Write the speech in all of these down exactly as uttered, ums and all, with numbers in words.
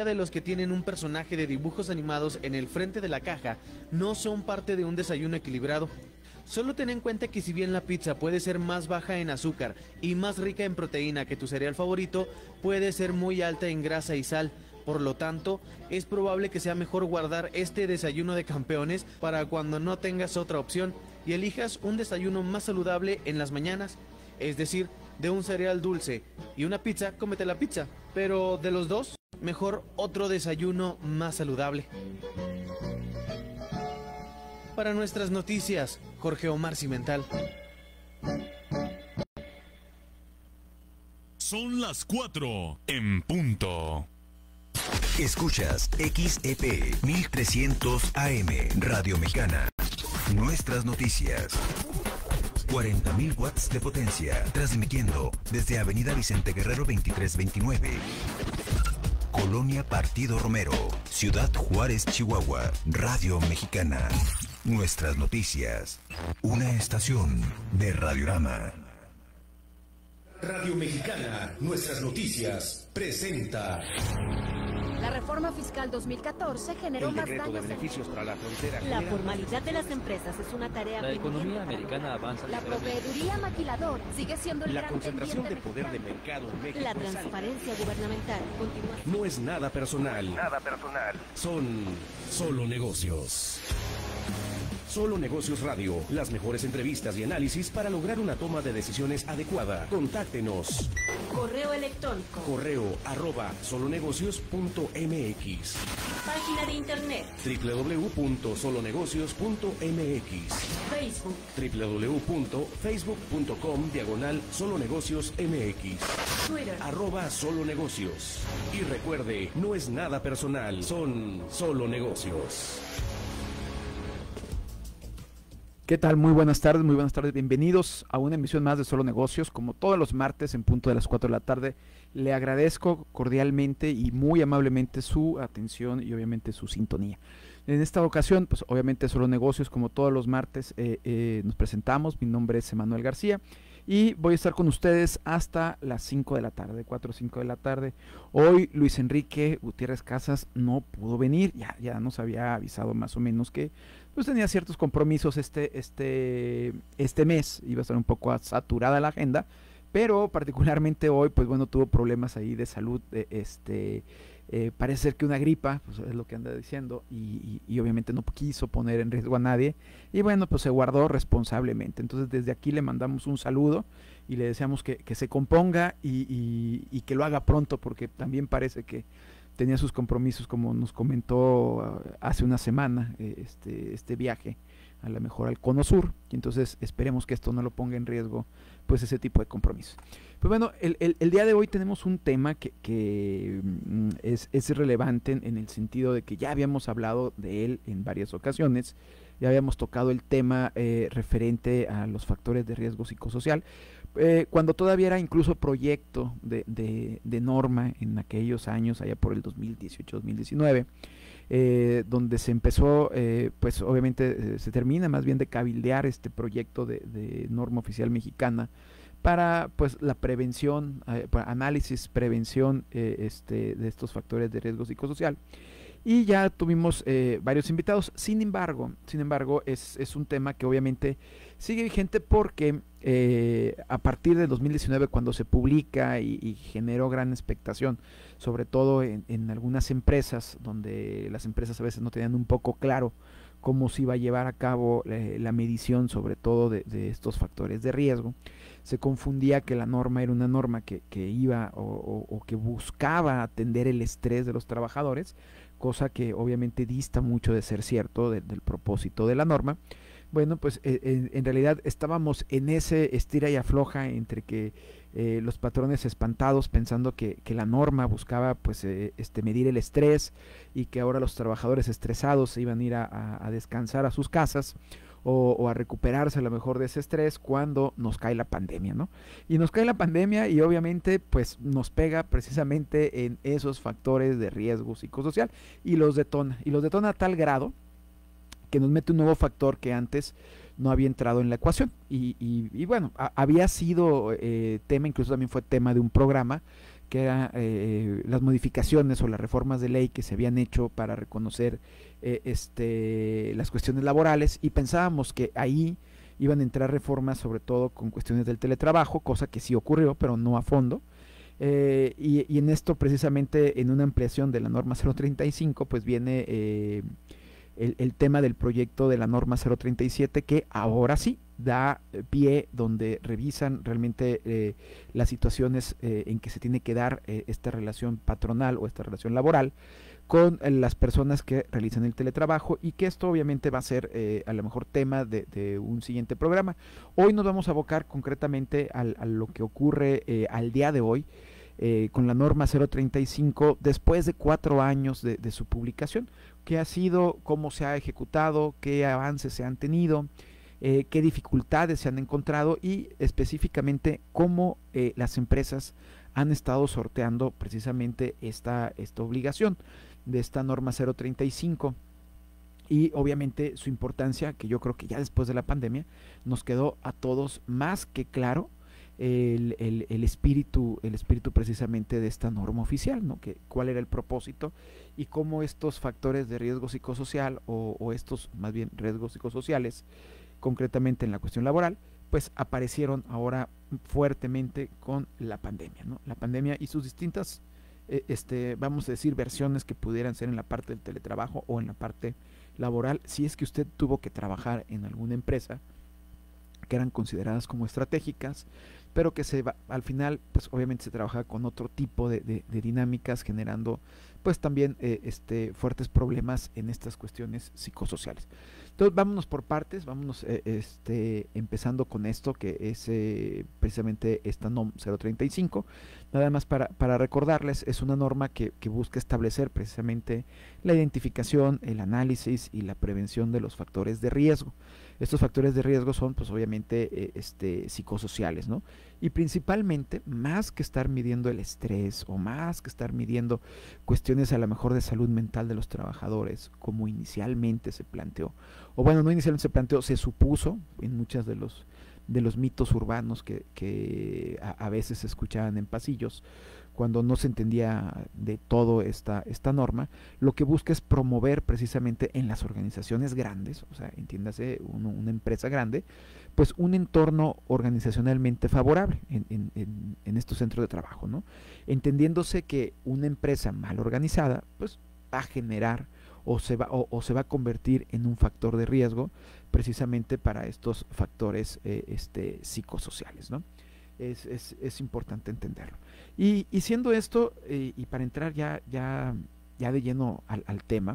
de los que tienen un personaje de dibujos animados en el frente de la caja no son parte de un desayuno equilibrado. Solo ten en cuenta que si bien la pizza puede ser más baja en azúcar y más rica en proteína que tu cereal favorito, puede ser muy alta en grasa y sal. Por lo tanto, es probable que sea mejor guardar este desayuno de campeones para cuando no tengas otra opción y elijas un desayuno más saludable en las mañanas. Es decir, de un cereal dulce y una pizza, cómete la pizza. Pero de los dos, mejor otro desayuno más saludable. Para nuestras noticias, Jorge Omar Cimental. Son las cuatro en punto. Escuchas X E P mil trescientos A M, Radio Mexicana. Nuestras noticias. cuarenta mil watts de potencia, transmitiendo desde Avenida Vicente Guerrero veintitrés veintinueve. Colonia Partido Romero, Ciudad Juárez, Chihuahua. Radio Mexicana. Nuestras noticias. Una estación de Radiorama. Radio Mexicana, Nuestras Noticias, presenta. La reforma fiscal dos mil catorce generó El más decreto daños. de beneficios para la frontera. La formalidad de las empresas es una tarea La pendiente economía para americana México. avanza La ligeramente. proveeduría maquilador sigue siendo el La gran concentración de pendiente poder de mexicano. mercado en México. La es alta. transparencia gubernamental continúa. No es nada personal. Nada personal. Son solo negocios. Solo Negocios Radio. Las mejores entrevistas y análisis para lograr una toma de decisiones adecuada. Contáctenos. Correo electrónico. Correo arroba solonegocios punto m x. Página de internet. w w w punto solonegocios punto m x. Facebook. w w w punto facebook punto com diagonal solonegocios m x. Twitter. Arroba solo negocios. Y recuerde, no es nada personal, son solo negocios. ¿Qué tal? Muy buenas tardes, muy buenas tardes. Bienvenidos a una emisión más de Solo Negocios. Como todos los martes en punto de las cuatro de la tarde, le agradezco cordialmente y muy amablemente su atención y obviamente su sintonía. En esta ocasión, pues obviamente Solo Negocios, como todos los martes, eh, eh, nos presentamos. Mi nombre es Emanuel García y voy a estar con ustedes hasta las cinco de la tarde, cuatro o cinco de la tarde. Hoy Luis Enrique Gutiérrez Casas no pudo venir, ya, ya nos había avisado más o menos que pues tenía ciertos compromisos este, este, este mes, iba a estar un poco saturada la agenda, pero particularmente hoy, pues bueno, tuvo problemas ahí de salud, eh, este, eh, parece ser que una gripa, pues es lo que anda diciendo, y, y, y obviamente no quiso poner en riesgo a nadie, y bueno, pues se guardó responsablemente. Entonces desde aquí le mandamos un saludo y le deseamos que, que se componga y, y, y que lo haga pronto, porque también parece que tenía sus compromisos, como nos comentó uh, hace una semana, eh, este, este viaje a lo mejor al Cono Sur, y entonces esperemos que esto no lo ponga en riesgo, pues ese tipo de compromisos. Pues bueno, el, el, el día de hoy tenemos un tema que, que mm, es, es relevante en, en el sentido de que ya habíamos hablado de él en varias ocasiones, ya habíamos tocado el tema eh, referente a los factores de riesgo psicosocial, Eh, cuando todavía era incluso proyecto de, de, de norma en aquellos años, allá por el dos mil dieciocho dos mil diecinueve, eh, donde se empezó, eh, pues obviamente eh, se termina más bien de cabildear este proyecto de, de norma oficial mexicana para pues la prevención, eh, para análisis, prevención eh, este, de estos factores de riesgo psicosocial. Y ya tuvimos eh, varios invitados. Sin embargo, sin embargo es, es un tema que obviamente sigue vigente porque eh, a partir de dos mil diecinueve, cuando se publica y, y generó gran expectación, sobre todo en, en algunas empresas, donde las empresas a veces no tenían un poco claro cómo se iba a llevar a cabo eh, la medición, sobre todo de, de estos factores de riesgo, se confundía que la norma era una norma que, que iba o, o, o que buscaba atender el estrés de los trabajadores, cosa que obviamente dista mucho de ser cierto de, del propósito de la norma. Bueno, pues eh, en, en realidad estábamos en ese estira y afloja entre que eh, los patrones espantados pensando que, que la norma buscaba pues eh, este medir el estrés y que ahora los trabajadores estresados se iban a ir a, a, a descansar a sus casas o, o a recuperarse a lo mejor de ese estrés cuando nos cae la pandemia, ¿no? Y nos cae la pandemia y obviamente pues nos pega precisamente en esos factores de riesgo psicosocial y los detona, y los detona a tal grado que nos mete un nuevo factor que antes no había entrado en la ecuación y, y, y bueno, a, había sido eh, tema, incluso también fue tema de un programa que eran eh, las modificaciones o las reformas de ley que se habían hecho para reconocer eh, este, las cuestiones laborales, y pensábamos que ahí iban a entrar reformas sobre todo con cuestiones del teletrabajo, cosa que sí ocurrió, pero no a fondo. Eh, y, y en esto precisamente, en una ampliación de la norma cero treinta y cinco, pues viene eh, el, el tema del proyecto de la norma cero treinta y siete, que ahora sí da pie, donde revisan realmente eh, las situaciones eh, en que se tiene que dar eh, esta relación patronal o esta relación laboral con eh, las personas que realizan el teletrabajo, y que esto obviamente va a ser eh, a lo mejor tema de, de un siguiente programa. Hoy nos vamos a abocar concretamente al, a lo que ocurre eh, al día de hoy eh, con la norma cero treinta y cinco, después de cuatro años de, de su publicación. ¿Qué ha sido? ¿Cómo se ha ejecutado? ¿Qué avances se han tenido? Eh, qué dificultades se han encontrado, y específicamente cómo eh, las empresas han estado sorteando precisamente esta, esta obligación de esta norma cero treinta y cinco, y obviamente su importancia, que yo creo que ya después de la pandemia nos quedó a todos más que claro el, el, el espíritu el espíritu precisamente de esta norma oficial, ¿no? Que cuál era el propósito y cómo estos factores de riesgo psicosocial o, o estos más bien riesgos psicosociales, concretamente en la cuestión laboral, pues aparecieron ahora fuertemente con la pandemia, ¿no? La pandemia y sus distintas, eh, este, vamos a decir, versiones que pudieran ser en la parte del teletrabajo o en la parte laboral, si es que usted tuvo que trabajar en alguna empresa que eran consideradas como estratégicas, pero que se va, al final, pues obviamente se trabaja con otro tipo de, de, de dinámicas, generando pues también eh, este, fuertes problemas en estas cuestiones psicosociales. Entonces vámonos por partes, vámonos eh, este, empezando con esto que es eh, precisamente esta NOM cero treinta y cinco. Nada más para, para recordarles, es una norma que, que busca establecer precisamente la identificación, el análisis y la prevención de los factores de riesgo. Estos factores de riesgo son pues obviamente eh, este, psicosociales, ¿no? Y principalmente, más que estar midiendo el estrés o más que estar midiendo cuestiones a lo mejor de salud mental de los trabajadores, como inicialmente se planteó, o bueno, no inicialmente se planteó, se supuso en muchos de los, de los mitos urbanos que, que a, a veces se escuchaban en pasillos, cuando no se entendía de todo esta, esta norma, lo que busca es promover precisamente en las organizaciones grandes, o sea, entiéndase uno, una empresa grande, pues un entorno organizacionalmente favorable en, en, en, en estos centros de trabajo, ¿no? Entendiéndose que una empresa mal organizada, pues va a generar o se va, o, o se va a convertir en un factor de riesgo precisamente para estos factores eh, este, psicosociales, ¿no? Es, es, es importante entenderlo. Y, y siendo esto, eh, y para entrar ya, ya, ya de lleno al, al tema,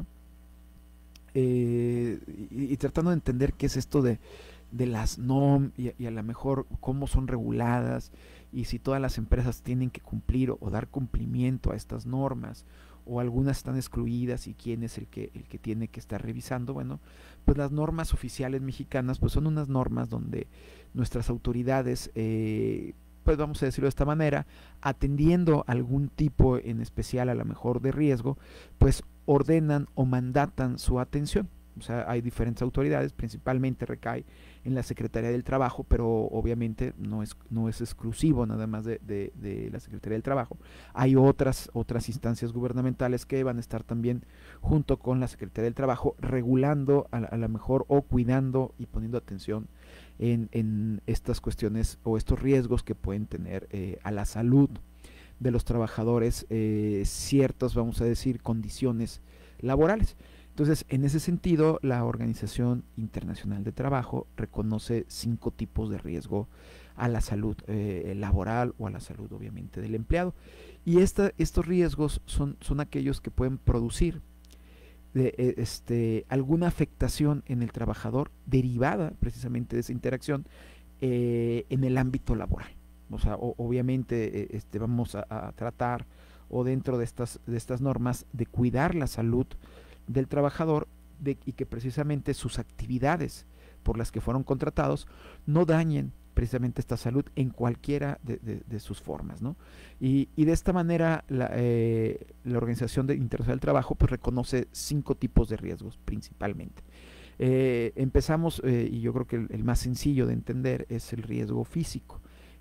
eh, y, y tratando de entender qué es esto de, de las NOM y, y a lo mejor cómo son reguladas y si todas las empresas tienen que cumplir o, o dar cumplimiento a estas normas, o algunas están excluidas y quién es el que, el que tiene que estar revisando. Bueno, pues las normas oficiales mexicanas pues son unas normas donde nuestras autoridades, eh, pues vamos a decirlo de esta manera, atendiendo algún tipo en especial a lo mejor de riesgo, pues ordenan o mandatan su atención. O sea, hay diferentes autoridades, principalmente recae en la Secretaría del Trabajo, pero obviamente no es, no es exclusivo nada más de, de, de la Secretaría del Trabajo. Hay otras, otras instancias gubernamentales que van a estar también junto con la Secretaría del Trabajo, regulando a, a lo mejor o cuidando y poniendo atención en, en estas cuestiones o estos riesgos que pueden tener eh, a la salud de los trabajadores, eh, ciertas, vamos a decir, condiciones laborales. Entonces, en ese sentido, la Organización Internacional de Trabajo reconoce cinco tipos de riesgo a la salud eh, laboral o a la salud, obviamente, del empleado. Y esta, estos riesgos son, son aquellos que pueden producir de, eh, este, alguna afectación en el trabajador derivada precisamente de esa interacción eh, en el ámbito laboral. O sea, o, obviamente eh, este, vamos a, a tratar, o dentro de estas, de estas normas, de cuidar la salud del trabajador de, y que precisamente sus actividades por las que fueron contratados no dañen precisamente esta salud en cualquiera de, de, de sus formas, ¿no? Y, y de esta manera la, eh, la Organización de Internacional del Trabajo pues reconoce cinco tipos de riesgos principalmente. Eh, empezamos, eh, y yo creo que el, el más sencillo de entender es el riesgo físico.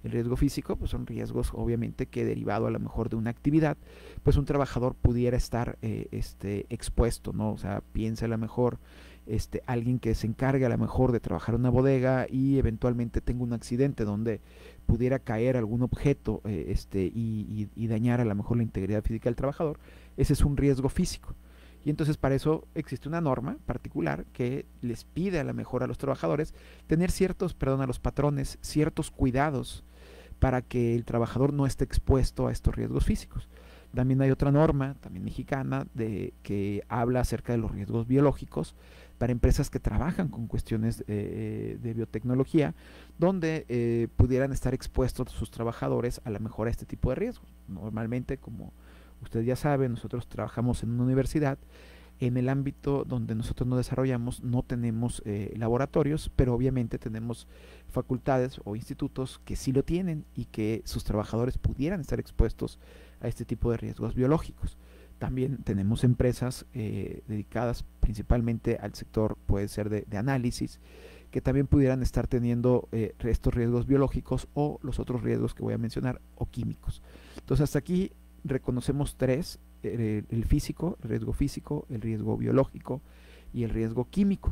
El riesgo físico pues son riesgos obviamente que derivado a lo mejor de una actividad, pues un trabajador pudiera estar eh, este, expuesto, ¿no? O sea, piensa a lo mejor este, alguien que se encargue a lo mejor de trabajar en una bodega y eventualmente tenga un accidente donde pudiera caer algún objeto eh, este, y, y, y dañar a lo mejor la integridad física del trabajador. Ese es un riesgo físico. Y entonces para eso existe una norma particular que les pide a lo mejor a los trabajadores tener ciertos, perdón, a los patrones, ciertos cuidados para que el trabajador no esté expuesto a estos riesgos físicos. También hay otra norma, también mexicana, de, que habla acerca de los riesgos biológicos para empresas que trabajan con cuestiones eh, de biotecnología, donde eh, pudieran estar expuestos sus trabajadores a lo mejor a este tipo de riesgos. Normalmente, como usted ya sabe, nosotros trabajamos en una universidad. En el ámbito donde nosotros nos desarrollamos no tenemos eh, laboratorios, pero obviamente tenemos facultades o institutos que sí lo tienen y que sus trabajadores pudieran estar expuestos a este tipo de riesgos biológicos. También tenemos empresas eh, dedicadas principalmente al sector, puede ser de, de análisis, que también pudieran estar teniendo eh, estos riesgos biológicos o los otros riesgos que voy a mencionar o químicos. Entonces hasta aquí reconocemos tres: el, el físico, el riesgo físico, el riesgo biológico y el riesgo químico.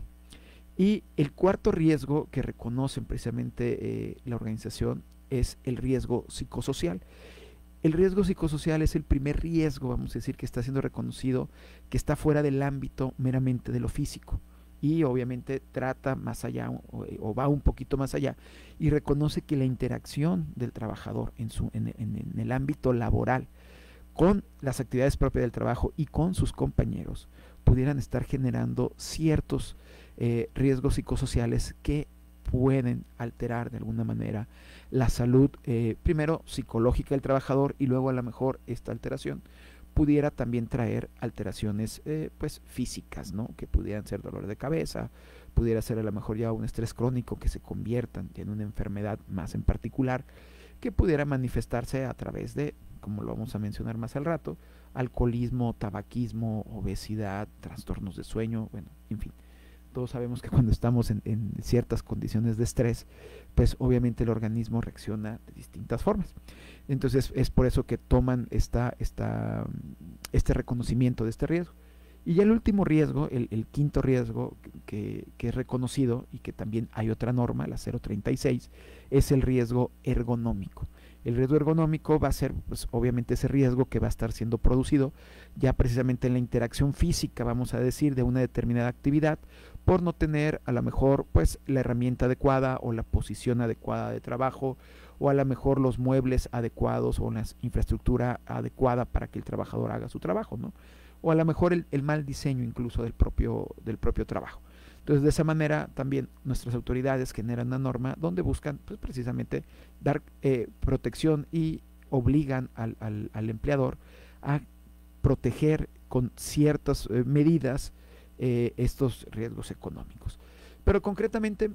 Y el cuarto riesgo que reconocen precisamente eh, la organización es el riesgo psicosocial. El riesgo psicosocial es el primer riesgo, vamos a decir, que está siendo reconocido, que está fuera del ámbito meramente de lo físico. Y obviamente trata más allá o, o va un poquito más allá y reconoce que la interacción del trabajador en, su, en, en, en el ámbito laboral con las actividades propias del trabajo y con sus compañeros pudieran estar generando ciertos eh, riesgos psicosociales que pueden alterar de alguna manera la salud, eh, primero psicológica del trabajador y luego a lo mejor esta alteración pudiera también traer alteraciones eh, pues físicas, ¿no? Que pudieran ser dolor de cabeza, pudiera ser a lo mejor ya un estrés crónico que se conviertan en una enfermedad más en particular, que pudiera manifestarse a través de, como lo vamos a mencionar más al rato, alcoholismo, tabaquismo, obesidad, trastornos de sueño, bueno, en fin. Todos sabemos que cuando estamos en, en ciertas condiciones de estrés, pues obviamente el organismo reacciona de distintas formas. Entonces es por eso que toman esta, esta, este reconocimiento de este riesgo. Y ya el último riesgo, el, el quinto riesgo que, que es reconocido y que también hay otra norma, la cero treinta y seis, es el riesgo ergonómico. El riesgo ergonómico va a ser, pues, obviamente ese riesgo que va a estar siendo producido ya precisamente en la interacción física, vamos a decir, de una determinada actividad, por no tener a lo mejor pues la herramienta adecuada o la posición adecuada de trabajo, o a lo mejor los muebles adecuados o la infraestructura adecuada para que el trabajador haga su trabajo, ¿no? O a lo mejor el, el mal diseño incluso del propio, del propio trabajo. Entonces, de esa manera también nuestras autoridades generan una norma donde buscan pues, precisamente dar eh, protección y obligan al, al, al empleador a proteger con ciertas eh, medidas eh, estos riesgos económicos. Pero concretamente,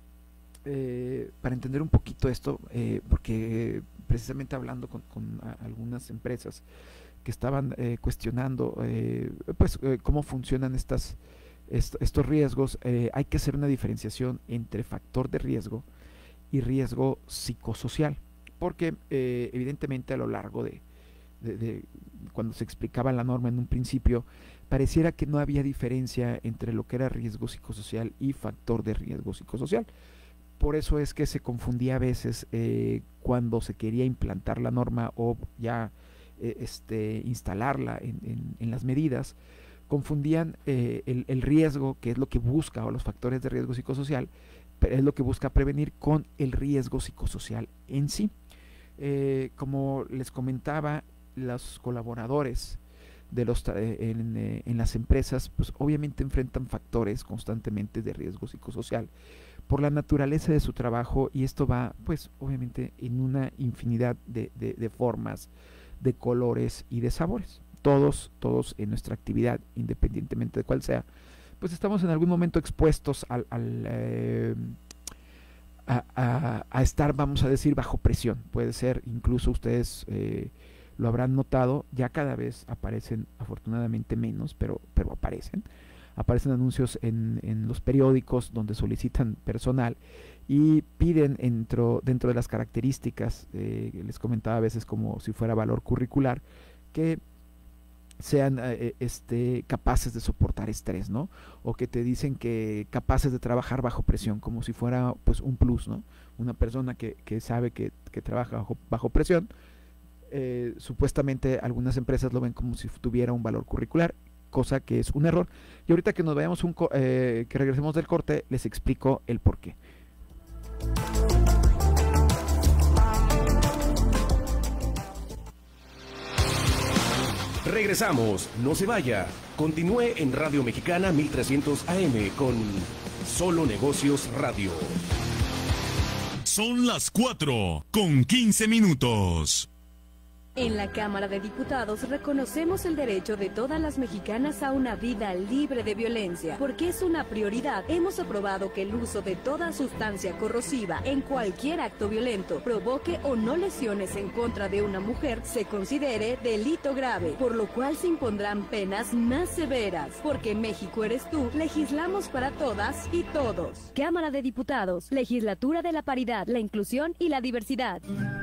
eh, para entender un poquito esto, eh, porque precisamente hablando con, con a, algunas empresas que estaban eh, cuestionando eh, pues eh, cómo funcionan estas Est estos riesgos, eh, hay que hacer una diferenciación entre factor de riesgo y riesgo psicosocial, porque eh, evidentemente a lo largo de, de, de cuando se explicaba la norma en un principio, pareciera que no había diferencia entre lo que era riesgo psicosocial y factor de riesgo psicosocial. Por eso es que se confundía a veces eh, cuando se quería implantar la norma o ya eh, este, instalarla en, en, en las medidas. Confundían eh, el, el riesgo, que es lo que busca, o los factores de riesgo psicosocial, es lo que busca prevenir, con el riesgo psicosocial en sí. Eh, como les comentaba, los colaboradores de los eh, en, eh, en las empresas, pues obviamente enfrentan factores constantemente de riesgo psicosocial por la naturaleza de su trabajo, y esto va, pues obviamente, en una infinidad de, de, de formas, de colores y de sabores. Todos, todos en nuestra actividad, independientemente de cuál sea, pues estamos en algún momento expuestos al, al, eh, a, a, a estar, vamos a decir, bajo presión. Puede ser, incluso ustedes eh, lo habrán notado, ya cada vez aparecen, afortunadamente menos, pero, pero aparecen, aparecen anuncios en, en los periódicos donde solicitan personal y piden dentro, dentro de las características, eh, les comentaba a veces como si fuera valor curricular, que sean eh, este, capaces de soportar estrés, ¿no? O que te dicen que capaces de trabajar bajo presión, como si fuera pues un plus, ¿no? Una persona que, que sabe que, que trabaja bajo, bajo presión, eh, supuestamente algunas empresas lo ven como si tuviera un valor curricular, cosa que es un error. Y ahorita que nos vayamos, un eh, que regresemos del corte, les explico el por qué. Regresamos, no se vaya. Continúe en Radio Mexicana mil trescientos A M con Solo Negocios Radio. Son las cuatro con quince minutos. En la Cámara de Diputados reconocemos el derecho de todas las mexicanas a una vida libre de violencia. Porque es una prioridad, hemos aprobado que el uso de toda sustancia corrosiva en cualquier acto violento provoque o no lesiones en contra de una mujer se considere delito grave, por lo cual se impondrán penas más severas. Porque México eres tú, legislamos para todas y todos. Cámara de Diputados, Legislatura de la Paridad, la Inclusión y la Diversidad.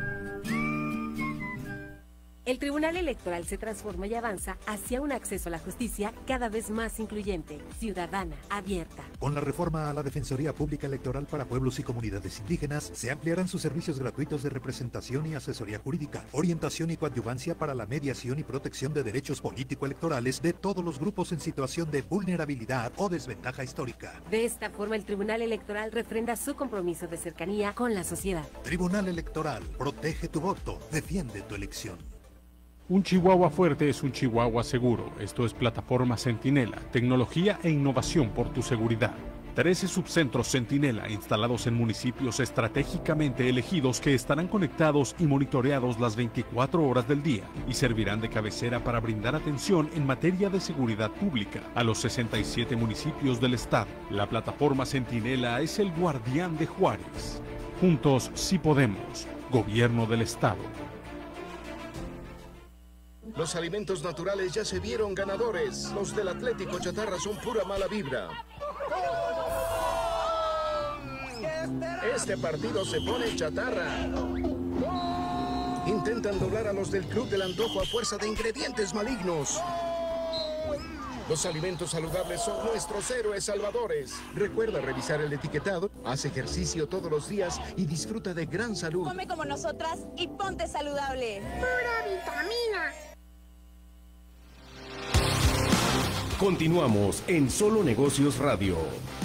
El Tribunal Electoral se transforma y avanza hacia un acceso a la justicia cada vez más incluyente, ciudadana, abierta. Con la reforma a la Defensoría Pública Electoral para Pueblos y Comunidades Indígenas, se ampliarán sus servicios gratuitos de representación y asesoría jurídica, orientación y coadyuvancia para la mediación y protección de derechos político-electorales de todos los grupos en situación de vulnerabilidad o desventaja histórica. De esta forma, el Tribunal Electoral refrenda su compromiso de cercanía con la sociedad. Tribunal Electoral, protege tu voto, defiende tu elección. Un Chihuahua fuerte es un Chihuahua seguro. Esto es Plataforma Centinela, tecnología e innovación por tu seguridad. trece subcentros Centinela instalados en municipios estratégicamente elegidos que estarán conectados y monitoreados las veinticuatro horas del día y servirán de cabecera para brindar atención en materia de seguridad pública a los sesenta y siete municipios del estado. La Plataforma Centinela es el guardián de Juárez. Juntos sí podemos. Gobierno del Estado. Los alimentos naturales ya se vieron ganadores. Los del Atlético Chatarra son pura mala vibra. Este partido se pone chatarra. Intentan doblar a los del Club del Antojo a fuerza de ingredientes malignos. Los alimentos saludables son nuestros héroes salvadores. Recuerda revisar el etiquetado, haz ejercicio todos los días y disfruta de gran salud. Come como nosotras y ponte saludable. ¡Pura vitamina! Continuamos en Solo Negocios Radio.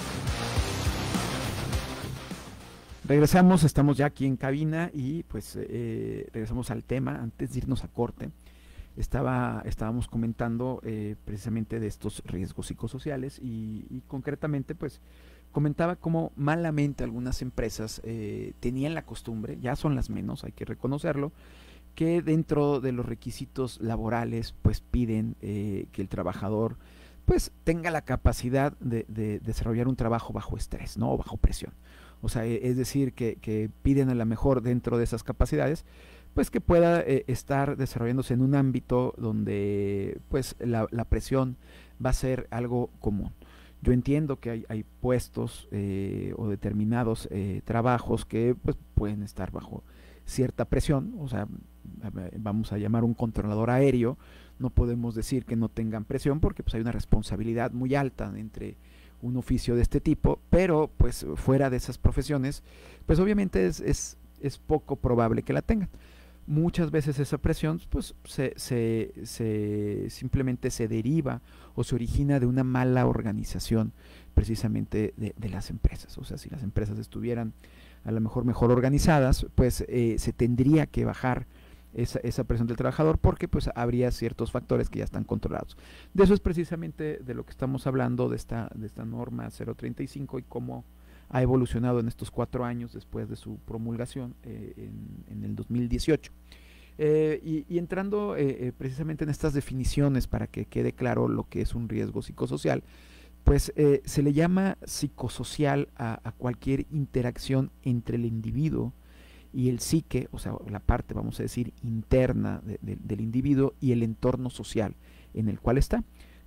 Regresamos, estamos ya aquí en cabina y pues eh, regresamos al tema. Antes de irnos a corte, estaba, estábamos comentando eh, precisamente de estos riesgos psicosociales y, y concretamente pues comentaba cómo malamente algunas empresas eh, tenían la costumbre, ya son las menos, hay que reconocerlo, que dentro de los requisitos laborales pues piden eh, que el trabajador pues tenga la capacidad de, de desarrollar un trabajo bajo estrés, ¿no? O bajo presión. O sea, es decir, que, que piden a lo mejor dentro de esas capacidades, pues que pueda eh, estar desarrollándose en un ámbito donde pues la, la presión va a ser algo común. Yo entiendo que hay, hay puestos eh, o determinados eh, trabajos que pues pueden estar bajo cierta presión, o sea, vamos a llamar un controlador aéreo, no podemos decir que no tengan presión porque pues hay una responsabilidad muy alta entre un oficio de este tipo, pero pues fuera de esas profesiones, pues obviamente es, es, es poco probable que la tengan. Muchas veces esa presión pues se, se, se simplemente se deriva o se origina de una mala organización precisamente de, de las empresas. O sea, si las empresas estuvieran a lo mejor mejor organizadas, pues eh, se tendría que bajar esa, esa presión del trabajador porque pues habría ciertos factores que ya están controlados. De eso es precisamente de lo que estamos hablando, de esta, de esta norma cero treinta y cinco y cómo ha evolucionado en estos cuatro años después de su promulgación eh, en, en el dos mil dieciocho. Eh, y, y entrando eh, eh, precisamente en estas definiciones para que quede claro lo que es un riesgo psicosocial, pues eh, se le llama psicosocial a, a cualquier interacción entre el individuo y el psique, o sea, la parte, vamos a decir, interna de, de, del individuo y el entorno social en el cual está.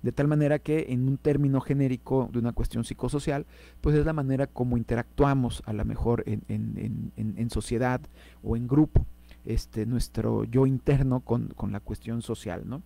De tal manera que en un término genérico de una cuestión psicosocial, pues es la manera como interactuamos a lo mejor en, en, en, en sociedad o en grupo, este, nuestro yo interno con, con la cuestión social, ¿no?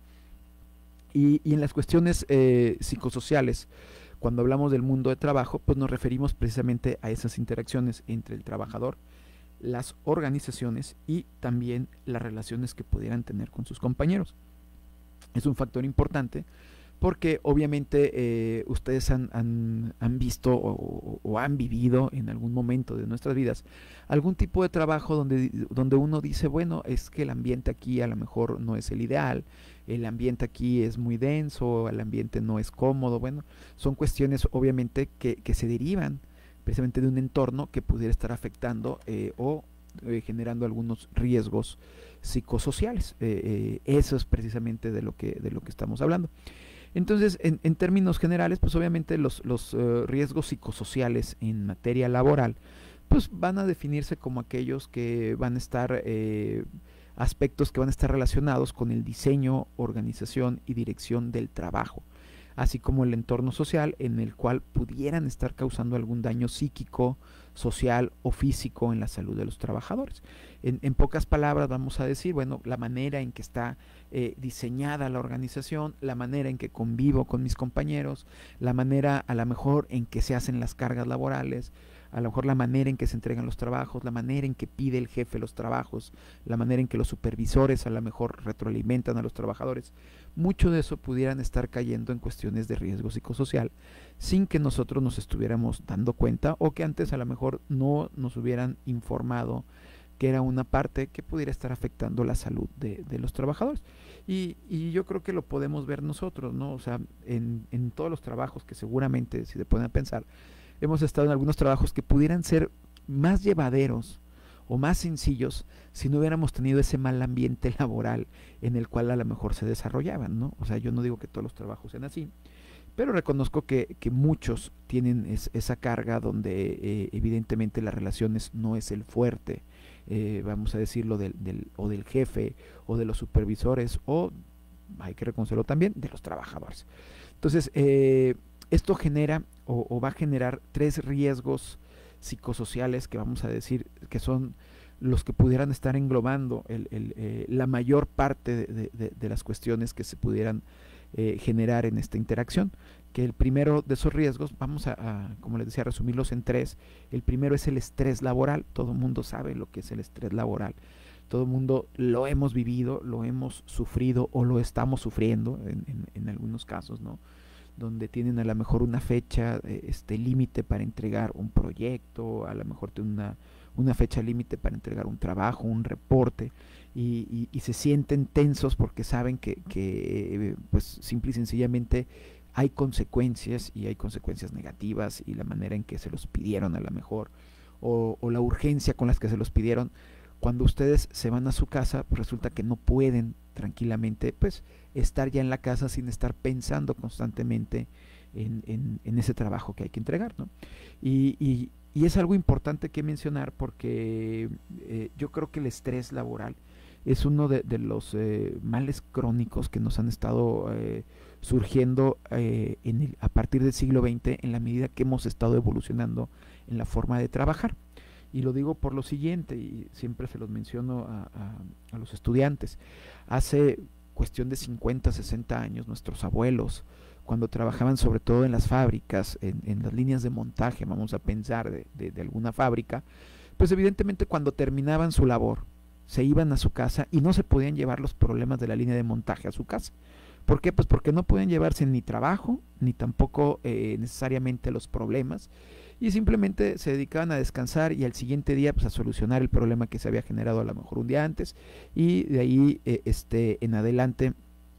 Y, y en las cuestiones eh, psicosociales, cuando hablamos del mundo de trabajo, pues nos referimos precisamente a esas interacciones entre el trabajador, las organizaciones y también las relaciones que pudieran tener con sus compañeros. Es un factor importante porque obviamente eh, ustedes han, han, han visto o, o han vivido en algún momento de nuestras vidas algún tipo de trabajo donde, donde uno dice, bueno, es que el ambiente aquí a lo mejor no es el ideal, el ambiente aquí es muy denso, el ambiente no es cómodo. Bueno, son cuestiones obviamente que, que se derivan precisamente de un entorno que pudiera estar afectando eh, o eh, generando algunos riesgos psicosociales. Eh, eh, eso es precisamente de lo que, de lo que estamos hablando. Entonces, en, en términos generales, pues obviamente los, los uh, riesgos psicosociales en materia laboral, pues van a definirse como aquellos que van a estar, eh, aspectos que van a estar relacionados con el diseño, organización y dirección del trabajo, así como el entorno social en el cual pudieran estar causando algún daño psíquico, social o físico en la salud de los trabajadores. En, en pocas palabras vamos a decir, bueno, la manera en que está eh, diseñada la organización, la manera en que convivo con mis compañeros, la manera a lo mejor en que se hacen las cargas laborales, a lo mejor la manera en que se entregan los trabajos, la manera en que pide el jefe los trabajos, la manera en que los supervisores a lo mejor retroalimentan a los trabajadores. Mucho de eso pudieran estar cayendo en cuestiones de riesgo psicosocial sin que nosotros nos estuviéramos dando cuenta o que antes a lo mejor no nos hubieran informado que era una parte que pudiera estar afectando la salud de, de los trabajadores. Y, y yo creo que lo podemos ver nosotros, ¿no? O sea, en, en todos los trabajos que seguramente, si se pueden a pensar, hemos estado en algunos trabajos que pudieran ser más llevaderos o más sencillos si no hubiéramos tenido ese mal ambiente laboral en el cual a lo mejor se desarrollaban, ¿no? O sea, yo no digo que todos los trabajos sean así, pero reconozco que, que muchos tienen es, esa carga donde eh, evidentemente las relaciones no es el fuerte, eh, vamos a decirlo, del, del, o del jefe o de los supervisores o, hay que reconocerlo también, de los trabajadores. Entonces, eh, esto genera o, o va a generar tres riesgos psicosociales que vamos a decir que son los que pudieran estar englobando el, el, eh, la mayor parte de, de, de las cuestiones que se pudieran eh, generar en esta interacción. Que el primero de esos riesgos, vamos a, a, como les decía, resumirlos en tres. El primero es el estrés laboral. Todo el mundo sabe lo que es el estrés laboral. Todo el mundo lo hemos vivido, lo hemos sufrido o lo estamos sufriendo en, en, en algunos casos, ¿no? Donde tienen a lo mejor una fecha eh, este límite para entregar un proyecto, a lo mejor tienen una, una fecha límite para entregar un trabajo, un reporte, y, y, y se sienten tensos porque saben que, que pues simple y sencillamente hay consecuencias y hay consecuencias negativas y la manera en que se los pidieron a lo mejor, o, o la urgencia con las que se los pidieron. Cuando ustedes se van a su casa, pues resulta que no pueden tranquilamente pues estar ya en la casa sin estar pensando constantemente en, en, en ese trabajo que hay que entregar, ¿no? Y, y, y es algo importante que mencionar porque eh, yo creo que el estrés laboral es uno de, de los eh, males crónicos que nos han estado eh, surgiendo eh, en el, a partir del siglo veinte en la medida que hemos estado evolucionando en la forma de trabajar. Y lo digo por lo siguiente, y siempre se los menciono a, a, a los estudiantes. Hace cuestión de cincuenta, sesenta años, nuestros abuelos, cuando trabajaban sobre todo en las fábricas, en, en las líneas de montaje, vamos a pensar de, de, de alguna fábrica, pues evidentemente cuando terminaban su labor, se iban a su casa y no se podían llevar los problemas de la línea de montaje a su casa. ¿Por qué? Pues porque no pueden llevarse ni trabajo, ni tampoco eh, necesariamente los problemas, y simplemente se dedicaban a descansar y al siguiente día pues a solucionar el problema que se había generado a lo mejor un día antes, y de ahí eh, este, en adelante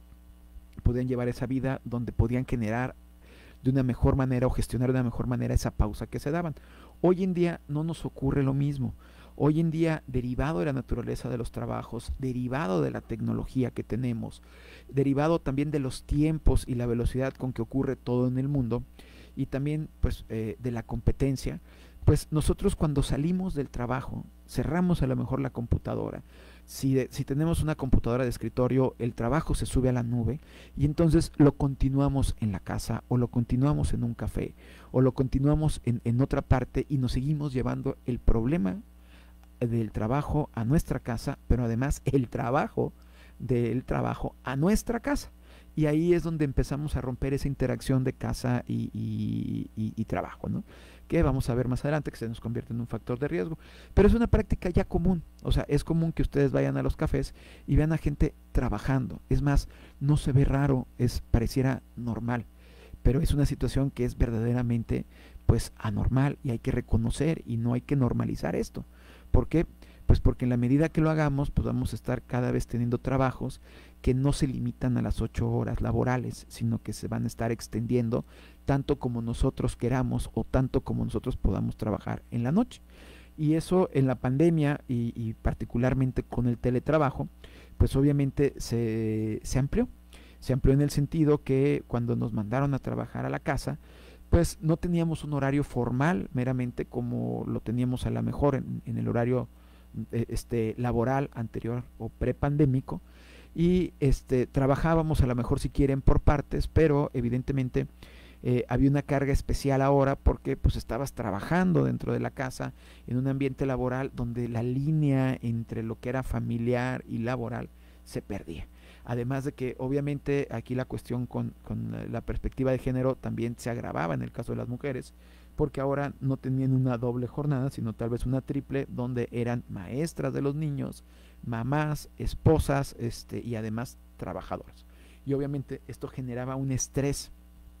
podían llevar esa vida donde podían generar de una mejor manera o gestionar de una mejor manera esa pausa que se daban. Hoy en día no nos ocurre lo mismo. Hoy en día, derivado de la naturaleza de los trabajos, derivado de la tecnología que tenemos, derivado también de los tiempos y la velocidad con que ocurre todo en el mundo, y también pues eh, de la competencia, pues nosotros cuando salimos del trabajo, cerramos a lo mejor la computadora. Si, de, si tenemos una computadora de escritorio, el trabajo se sube a la nube y entonces lo continuamos en la casa o lo continuamos en un café o lo continuamos en, en otra parte y nos seguimos llevando el problema del trabajo a nuestra casa, pero además el trabajo del trabajo a nuestra casa. Y ahí es donde empezamos a romper esa interacción de casa y, y, y, y trabajo, ¿no? Que vamos a ver más adelante que se nos convierte en un factor de riesgo. Pero es una práctica ya común, o sea, es común que ustedes vayan a los cafés y vean a gente trabajando. Es más, no se ve raro, es pareciera normal, pero es una situación que es verdaderamente pues anormal y hay que reconocer y no hay que normalizar esto. ¿Por qué? Pues porque en la medida que lo hagamos, pues vamos a estar cada vez teniendo trabajos que no se limitan a las ocho horas laborales, sino que se van a estar extendiendo tanto como nosotros queramos o tanto como nosotros podamos trabajar en la noche. Y eso en la pandemia y, y particularmente con el teletrabajo, pues obviamente se, se amplió. Se amplió en el sentido que cuando nos mandaron a trabajar a la casa, pues no teníamos un horario formal meramente como lo teníamos a lo mejor en, en el horario este laboral anterior o prepandémico, y este trabajábamos a lo mejor si quieren por partes, pero evidentemente eh, había una carga especial ahora porque pues estabas trabajando dentro de la casa en un ambiente laboral donde la línea entre lo que era familiar y laboral se perdía. Además de que obviamente aquí la cuestión con, con la perspectiva de género también se agravaba en el caso de las mujeres, porque ahora no tenían una doble jornada, sino tal vez una triple, donde eran maestras de los niños, mamás, esposas, este, y además trabajadoras. Y obviamente esto generaba un estrés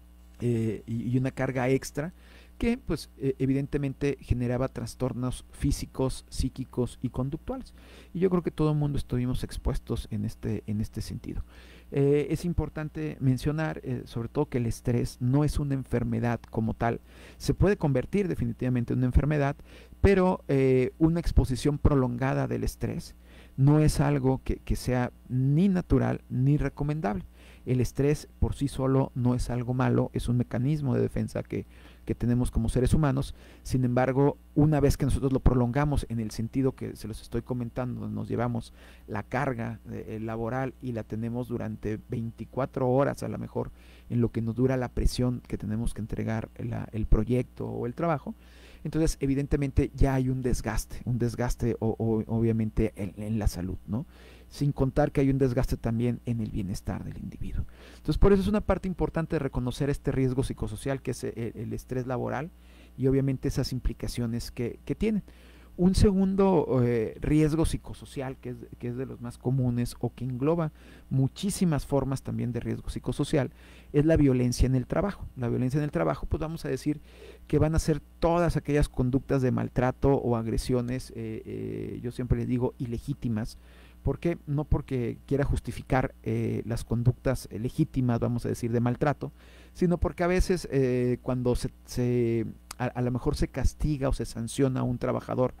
eh, y, y una carga extra que pues eh, evidentemente generaba trastornos físicos, psíquicos y conductuales. Y yo creo que todo el mundo estuvimos expuestos en este, en este sentido. Eh, es importante mencionar eh, sobre todo que el estrés no es una enfermedad como tal. Se puede convertir definitivamente en una enfermedad, pero eh, una exposición prolongada del estrés no es algo que, que sea ni natural ni recomendable. El estrés por sí solo no es algo malo, es un mecanismo de defensa que, que tenemos como seres humanos. Sin embargo, una vez que nosotros lo prolongamos en el sentido que se los estoy comentando, nos llevamos la carga eh, laboral y la tenemos durante veinticuatro horas a lo mejor en lo que nos dura la presión que tenemos que entregar la, el proyecto o el trabajo, entonces evidentemente ya hay un desgaste, un desgaste o, o, obviamente en, en la salud, ¿no? Sin contar que hay un desgaste también en el bienestar del individuo. Entonces por eso es una parte importante de reconocer este riesgo psicosocial que es el, el estrés laboral y obviamente esas implicaciones que, que tienen. Un segundo eh, riesgo psicosocial que es, que es de los más comunes o que engloba muchísimas formas también de riesgo psicosocial es la violencia en el trabajo. La violencia en el trabajo, pues vamos a decir que van a ser todas aquellas conductas de maltrato o agresiones, eh, eh, yo siempre les digo ilegítimas. ¿Por qué? No porque quiera justificar eh, las conductas eh, legítimas, vamos a decir, de maltrato, sino porque a veces eh, cuando se, se a, a lo mejor se castiga o se sanciona a un trabajador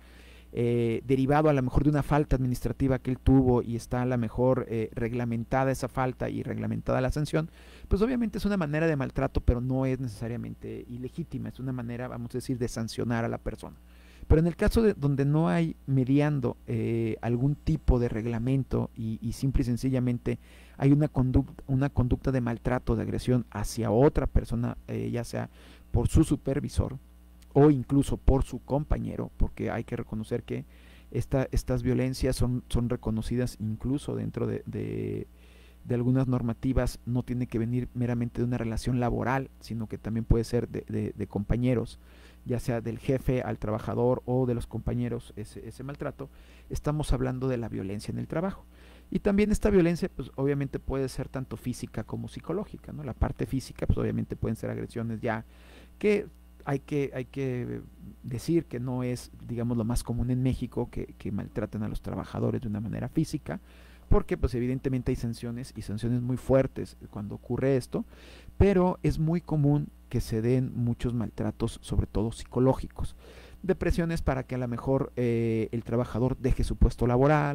eh, derivado a lo mejor de una falta administrativa que él tuvo y está a lo mejor eh, reglamentada esa falta y reglamentada la sanción, pues obviamente es una manera de maltrato, pero no es necesariamente ilegítima, es una manera, vamos a decir, de sancionar a la persona. Pero en el caso de donde no hay mediando eh, algún tipo de reglamento y, y simple y sencillamente hay una conducta, una conducta de maltrato, de agresión hacia otra persona, eh, ya sea por su supervisor o incluso por su compañero, porque hay que reconocer que esta, estas violencias son, son reconocidas incluso dentro de, de, de algunas normativas, no tiene que venir meramente de una relación laboral, sino que también puede ser de, de, de compañeros, ya sea del jefe al trabajador o de los compañeros, ese, ese maltrato. Estamos hablando de la violencia en el trabajo. Y también esta violencia, pues obviamente puede ser tanto física como psicológica, ¿no? La parte física, pues obviamente pueden ser agresiones ya que hay que, hay que decir que no es, digamos, lo más común en México que, que maltraten a los trabajadores de una manera física, porque pues evidentemente hay sanciones y sanciones muy fuertes cuando ocurre esto, pero es muy común que se den muchos maltratos, sobre todo psicológicos, depresiones para que a lo mejor eh, el trabajador deje su puesto laboral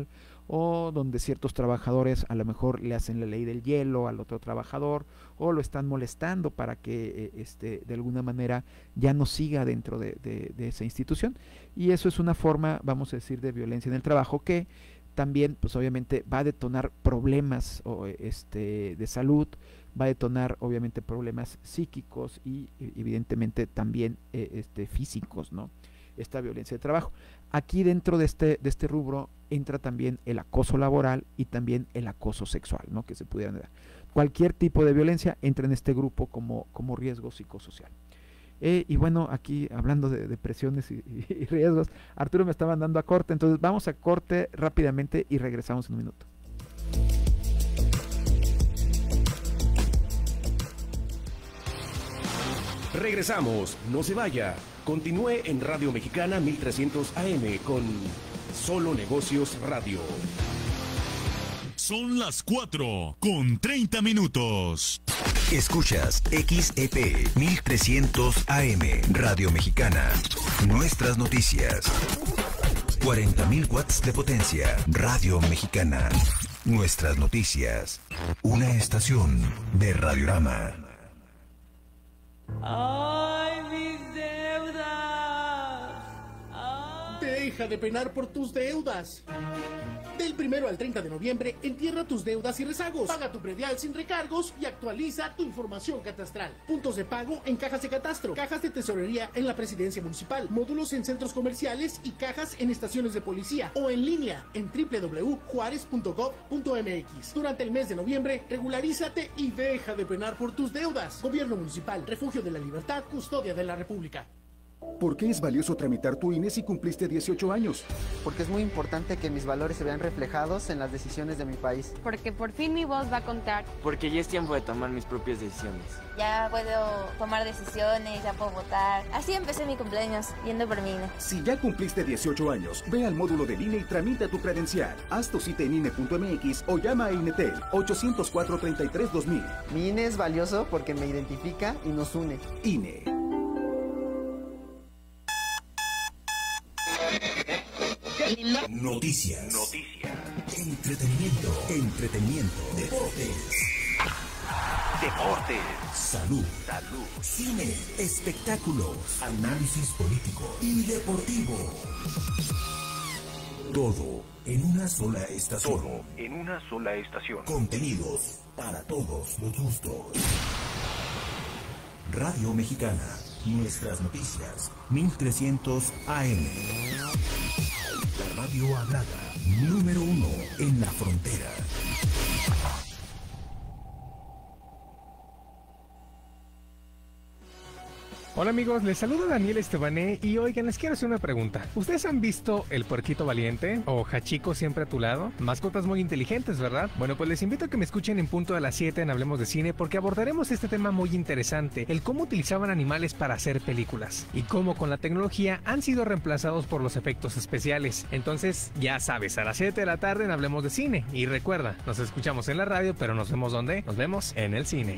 o donde ciertos trabajadores a lo mejor le hacen la ley del hielo al otro trabajador, o lo están molestando para que eh, este, de alguna manera ya no siga dentro de, de, de esa institución. Y eso es una forma, vamos a decir, de violencia en el trabajo que también, pues obviamente, va a detonar problemas o, este, de salud, va a detonar obviamente problemas psíquicos y evidentemente también eh, este, físicos, ¿no? Esta violencia de trabajo. Aquí dentro de este, de este rubro entra también el acoso laboral y también el acoso sexual, ¿no? Que se pudieran dar. Cualquier tipo de violencia entra en este grupo como, como riesgo psicosocial. Eh, y bueno, aquí hablando de depresiones y, y, y riesgos, Arturo me está mandando a corte, entonces vamos a corte rápidamente y regresamos en un minuto. Regresamos, no se vaya. Continúe en Radio Mexicana mil trescientos A M con Solo Negocios Radio. Son las cuatro con treinta minutos. Escuchas X E P mil trescientos A M Radio Mexicana. Nuestras noticias. cuarenta mil watts de potencia. Radio Mexicana. Nuestras noticias. Una estación de Radiorama. ¡Ay, mis deudas! ¡Ay! Deja de penar por tus deudas. Del primero al treinta de noviembre, entierra tus deudas y rezagos. Paga tu predial sin recargos y actualiza tu información catastral. Puntos de pago en cajas de catastro, cajas de tesorería en la presidencia municipal, módulos en centros comerciales y cajas en estaciones de policía o en línea en doble u doble u doble u punto juárez punto gov punto m x. Durante el mes de noviembre, regularízate y deja de penar por tus deudas. Gobierno Municipal, Refugio de la Libertad, Custodia de la República. ¿Por qué es valioso tramitar tu I N E si cumpliste dieciocho años? Porque es muy importante que mis valores se vean reflejados en las decisiones de mi país. Porque por fin mi voz va a contar. Porque ya es tiempo de tomar mis propias decisiones. Ya puedo tomar decisiones, ya puedo votar. Así empecé mi cumpleaños, yendo por mi I N E. Si ya cumpliste dieciocho años, ve al módulo del I N E y tramita tu credencial. Haz tu cita en I N E punto m x o llama a INETEL ochocientos cuatro, treinta y tres, dos mil. Mi I N E es valioso porque me identifica y nos une. I N E. Noticias. Noticias. Entretenimiento. Entretenimiento. Deportes. Deportes. Salud. Salud. Cine. Espectáculos. Análisis político y deportivo. Todo en una sola estación. Todo en una sola estación. Contenidos para todos los gustos. Radio Mexicana. Nuestras noticias. mil trescientos A M. La radio hablada, número uno en la frontera. Hola amigos, les saluda Daniel Estebané y oigan, les quiero hacer una pregunta. ¿Ustedes han visto El Puerquito Valiente o Hachiko siempre a tu lado? Mascotas muy inteligentes, ¿verdad? Bueno, pues les invito a que me escuchen en punto de las siete en Hablemos de Cine porque abordaremos este tema muy interesante, el cómo utilizaban animales para hacer películas y cómo con la tecnología han sido reemplazados por los efectos especiales. Entonces, ya sabes, a las siete de la tarde en Hablemos de Cine y recuerda, nos escuchamos en la radio, pero nos vemos ¿dónde? Nos vemos en el cine.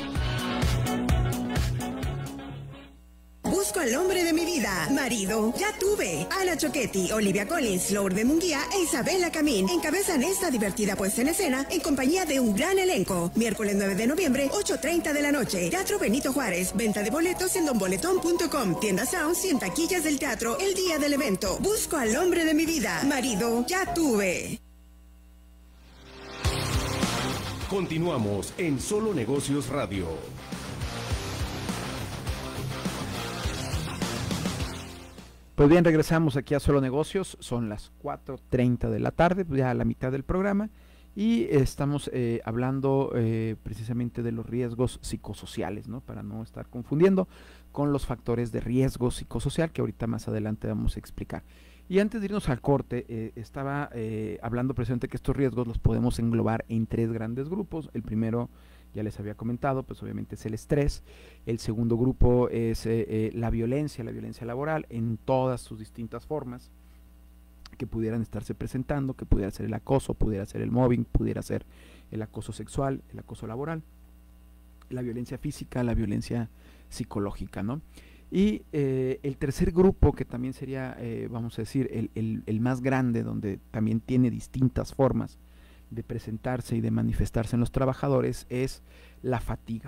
Busco al hombre de mi vida, marido, ya tuve. Ana Choquetti, Olivia Collins, Lourdes Munguía e Isabela Camín encabezan esta divertida puesta en escena en compañía de un gran elenco. Miércoles nueve de noviembre, ocho treinta de la noche. Teatro Benito Juárez. Venta de boletos en don boletón punto com. Tienda Sounds y en taquillas del teatro el día del evento. Busco al hombre de mi vida, marido, ya tuve. Continuamos en Solo Negocios Radio. Pues bien, regresamos aquí a Solo Negocios, son las cuatro treinta de la tarde, ya a la mitad del programa, y estamos eh, hablando eh, precisamente de los riesgos psicosociales, ¿no? Para no estar confundiendo con los factores de riesgo psicosocial que ahorita más adelante vamos a explicar. Y antes de irnos al corte, eh, estaba eh, hablando precisamente que estos riesgos los podemos englobar en tres grandes grupos. El primero, ya les había comentado, pues obviamente es el estrés. El segundo grupo es eh, eh, la violencia, la violencia laboral en todas sus distintas formas que pudieran estarse presentando, que pudiera ser el acoso, pudiera ser el mobbing, pudiera ser el acoso sexual, el acoso laboral, la violencia física, la violencia psicológica, ¿no? Y eh, el tercer grupo, que también sería, eh, vamos a decir, el, el, el más grande, donde también tiene distintas formas de presentarse y de manifestarse en los trabajadores, es la fatiga.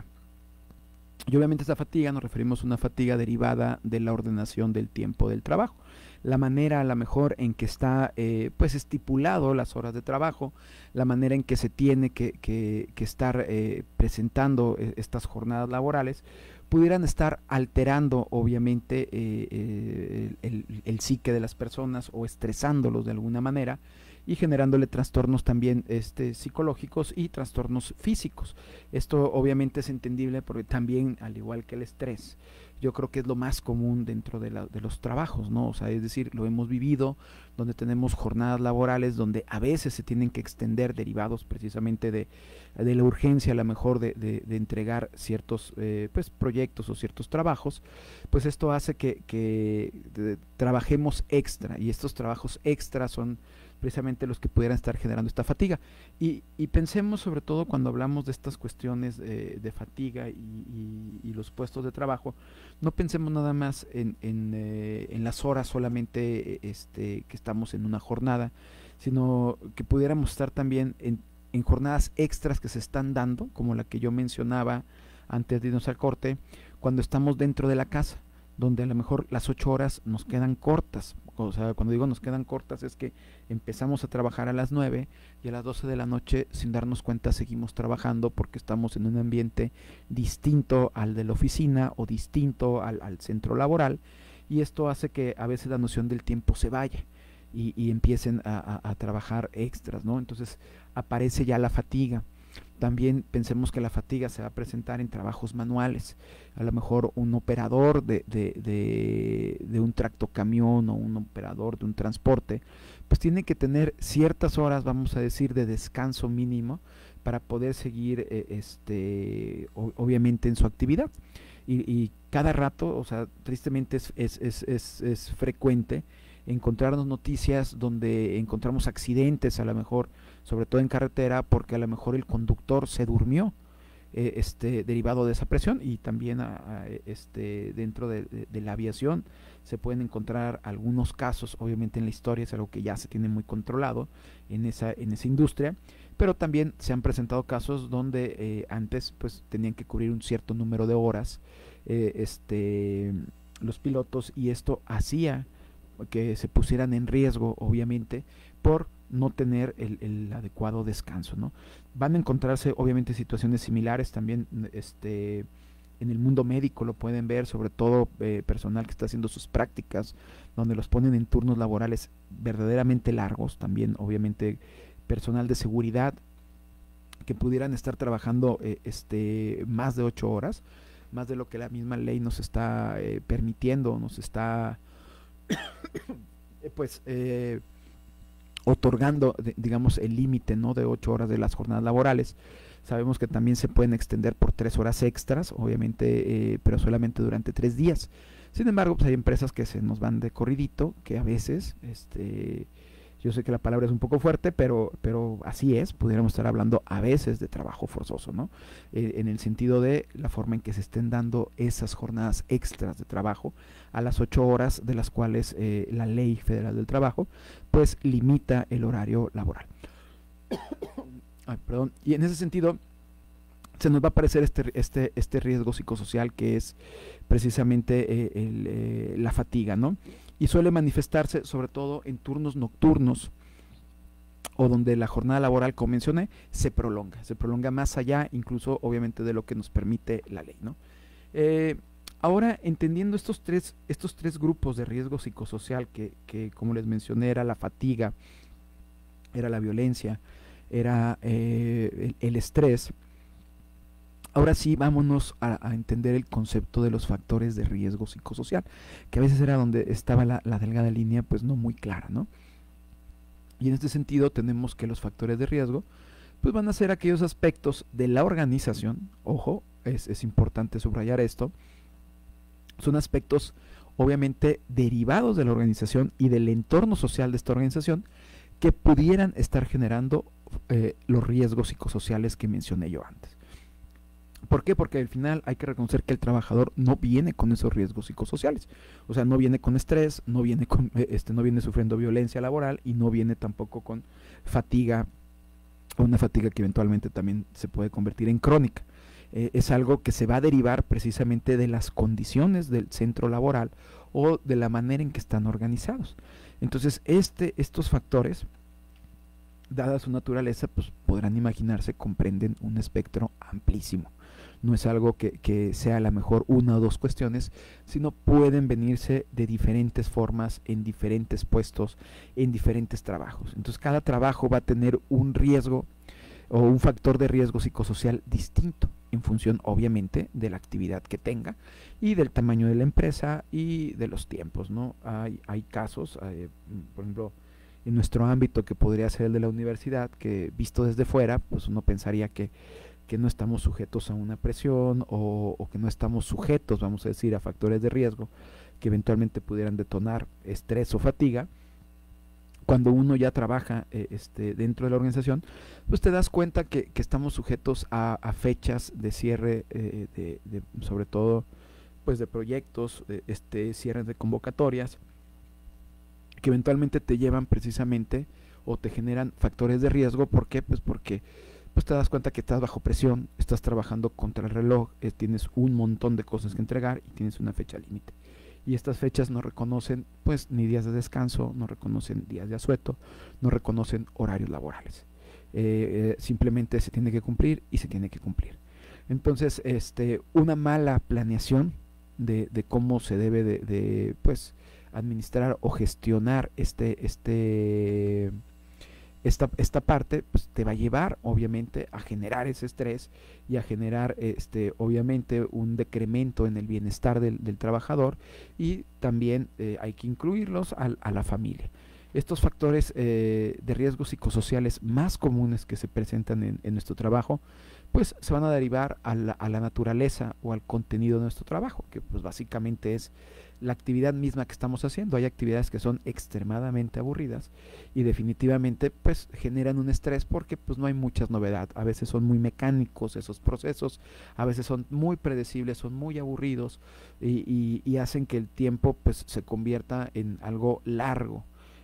Y obviamente esta fatiga nos referimos a una fatiga derivada de la ordenación del tiempo del trabajo. La manera a la mejor en que está eh, pues estipulado las horas de trabajo, la manera en que se tiene que, que, que estar eh, presentando eh, estas jornadas laborales, pudieran estar alterando obviamente eh, eh, el, el, el psique de las personas o estresándolos de alguna manera y generándole trastornos también este, psicológicos y trastornos físicos. Esto obviamente es entendible porque también, al igual que el estrés, yo creo que es lo más común dentro de, la, de los trabajos, ¿no? O sea, es decir, lo hemos vivido, donde tenemos jornadas laborales donde a veces se tienen que extender derivados precisamente de, de la urgencia a lo mejor de, de, de entregar ciertos eh, pues, proyectos o ciertos trabajos, pues esto hace que, que de, trabajemos extra, y estos trabajos extra son precisamente los que pudieran estar generando esta fatiga. Y, y pensemos sobre todo cuando hablamos de estas cuestiones eh, de fatiga y, y, y los puestos de trabajo, no pensemos nada más en, en, eh, en las horas solamente este, que estamos en una jornada, sino que pudiéramos estar también en, en jornadas extras que se están dando, como la que yo mencionaba antes de irnos al corte, cuando estamos dentro de la casa, donde a lo mejor las ocho horas nos quedan cortas. O sea, cuando digo nos quedan cortas es que empezamos a trabajar a las nueve y a las doce de la noche, sin darnos cuenta, seguimos trabajando porque estamos en un ambiente distinto al de la oficina o distinto al, al centro laboral, y esto hace que a veces la noción del tiempo se vaya y, y empiecen a, a, a trabajar extras, ¿no? Entonces aparece ya la fatiga. También pensemos que la fatiga se va a presentar en trabajos manuales. A lo mejor un operador de, de, de, de un tractocamión o un operador de un transporte, pues tiene que tener ciertas horas, vamos a decir, de descanso mínimo para poder seguir eh, este, o, obviamente en su actividad. Y, y cada rato, o sea, tristemente es, es, es, es, es frecuente encontrarnos noticias donde encontramos accidentes, a lo mejor, sobre todo en carretera, porque a lo mejor el conductor se durmió, eh, este, derivado de esa presión. Y también a, a, este, dentro de, de, de la aviación se pueden encontrar algunos casos, obviamente en la historia es algo que ya se tiene muy controlado en esa, en esa industria, pero también se han presentado casos donde eh, antes pues tenían que cubrir un cierto número de horas eh, este, los pilotos, y esto hacía que se pusieran en riesgo, obviamente, por no tener el, el adecuado descanso, ¿no? Van a encontrarse obviamente situaciones similares también este, en el mundo médico, lo pueden ver, sobre todo eh, personal que está haciendo sus prácticas, donde los ponen en turnos laborales verdaderamente largos, también obviamente personal de seguridad que pudieran estar trabajando eh, este, más de ocho horas, más de lo que la misma ley nos está eh, permitiendo, nos está pues eh, otorgando, de, digamos, el límite, ¿no?, de ocho horas de las jornadas laborales. Sabemos que también se pueden extender por tres horas extras, obviamente, eh, pero solamente durante tres días. Sin embargo, pues hay empresas que se nos van de corridito, que a veces, este, yo sé que la palabra es un poco fuerte, pero, pero así es, pudiéramos estar hablando a veces de trabajo forzoso, ¿no? Eh, en el sentido de la forma en que se estén dando esas jornadas extras de trabajo a las ocho horas de las cuales eh, la Ley Federal del Trabajo pues limita el horario laboral. Ay, perdón. Y en ese sentido se nos va a aparecer este, este, este riesgo psicosocial que es precisamente eh, el, eh, la fatiga, ¿no? Y suele manifestarse sobre todo en turnos nocturnos o donde la jornada laboral, como mencioné, se prolonga, se prolonga más allá incluso obviamente de lo que nos permite la ley, ¿no? Eh, ahora, entendiendo estos tres, estos tres grupos de riesgo psicosocial que, que como les mencioné era la fatiga, era la violencia, era eh, el, el estrés, ahora sí vámonos a, a entender el concepto de los factores de riesgo psicosocial, que a veces era donde estaba la, la delgada línea pues no muy clara, ¿no? Y en este sentido tenemos que los factores de riesgo pues van a ser aquellos aspectos de la organización, ojo, es, es importante subrayar esto, son aspectos obviamente derivados de la organización y del entorno social de esta organización que pudieran estar generando eh, los riesgos psicosociales que mencioné yo antes. ¿Por qué? Porque al final hay que reconocer que el trabajador no viene con esos riesgos psicosociales. O sea, no viene con estrés, no viene con este no viene sufriendo violencia laboral y no viene tampoco con fatiga, una fatiga que eventualmente también se puede convertir en crónica. Eh, es algo que se va a derivar precisamente de las condiciones del centro laboral o de la manera en que están organizados. Entonces, este estos factores, dada su naturaleza, pues podrán imaginarse, comprenden un espectro amplísimo. No es algo que, que sea a lo mejor una o dos cuestiones, sino pueden venirse de diferentes formas, en diferentes puestos, en diferentes trabajos. Entonces cada trabajo va a tener un riesgo o un factor de riesgo psicosocial distinto, en función obviamente de la actividad que tenga y del tamaño de la empresa y de los tiempos, ¿no? Hay, hay casos, eh, por ejemplo, en nuestro ámbito que podría ser el de la universidad, que visto desde fuera, pues uno pensaría que que no estamos sujetos a una presión o, o que no estamos sujetos, vamos a decir, a factores de riesgo que eventualmente pudieran detonar estrés o fatiga. Cuando uno ya trabaja eh, este, dentro de la organización, pues te das cuenta que, que estamos sujetos a, a fechas de cierre, eh, de, de, sobre todo pues de proyectos, de, este, cierres de convocatorias, que eventualmente te llevan precisamente o te generan factores de riesgo. ¿Por qué? Pues porque pues te das cuenta que estás bajo presión, estás trabajando contra el reloj, eh, tienes un montón de cosas que entregar y tienes una fecha límite. Y estas fechas no reconocen pues ni días de descanso, no reconocen días de asueto, no reconocen horarios laborales. Eh, eh, simplemente se tiene que cumplir y se tiene que cumplir. Entonces, este, una mala planeación de, de cómo se debe de, de pues administrar o gestionar este, este Esta, esta parte pues te va a llevar obviamente a generar ese estrés y a generar este obviamente un decremento en el bienestar del, del trabajador, y también eh, hay que incluirlos a, a la familia. Estos factores eh, de riesgos psicosociales más comunes que se presentan en, en nuestro trabajo pues se van a derivar a la, a la naturaleza o al contenido de nuestro trabajo, que pues básicamente es la actividad misma que estamos haciendo. Hay actividades que son extremadamente aburridas y definitivamente pues generan un estrés porque pues no hay muchas novedades. A veces son muy mecánicos esos procesos, a veces son muy predecibles, son muy aburridos y, y, y hacen que el tiempo pues se convierta en algo largo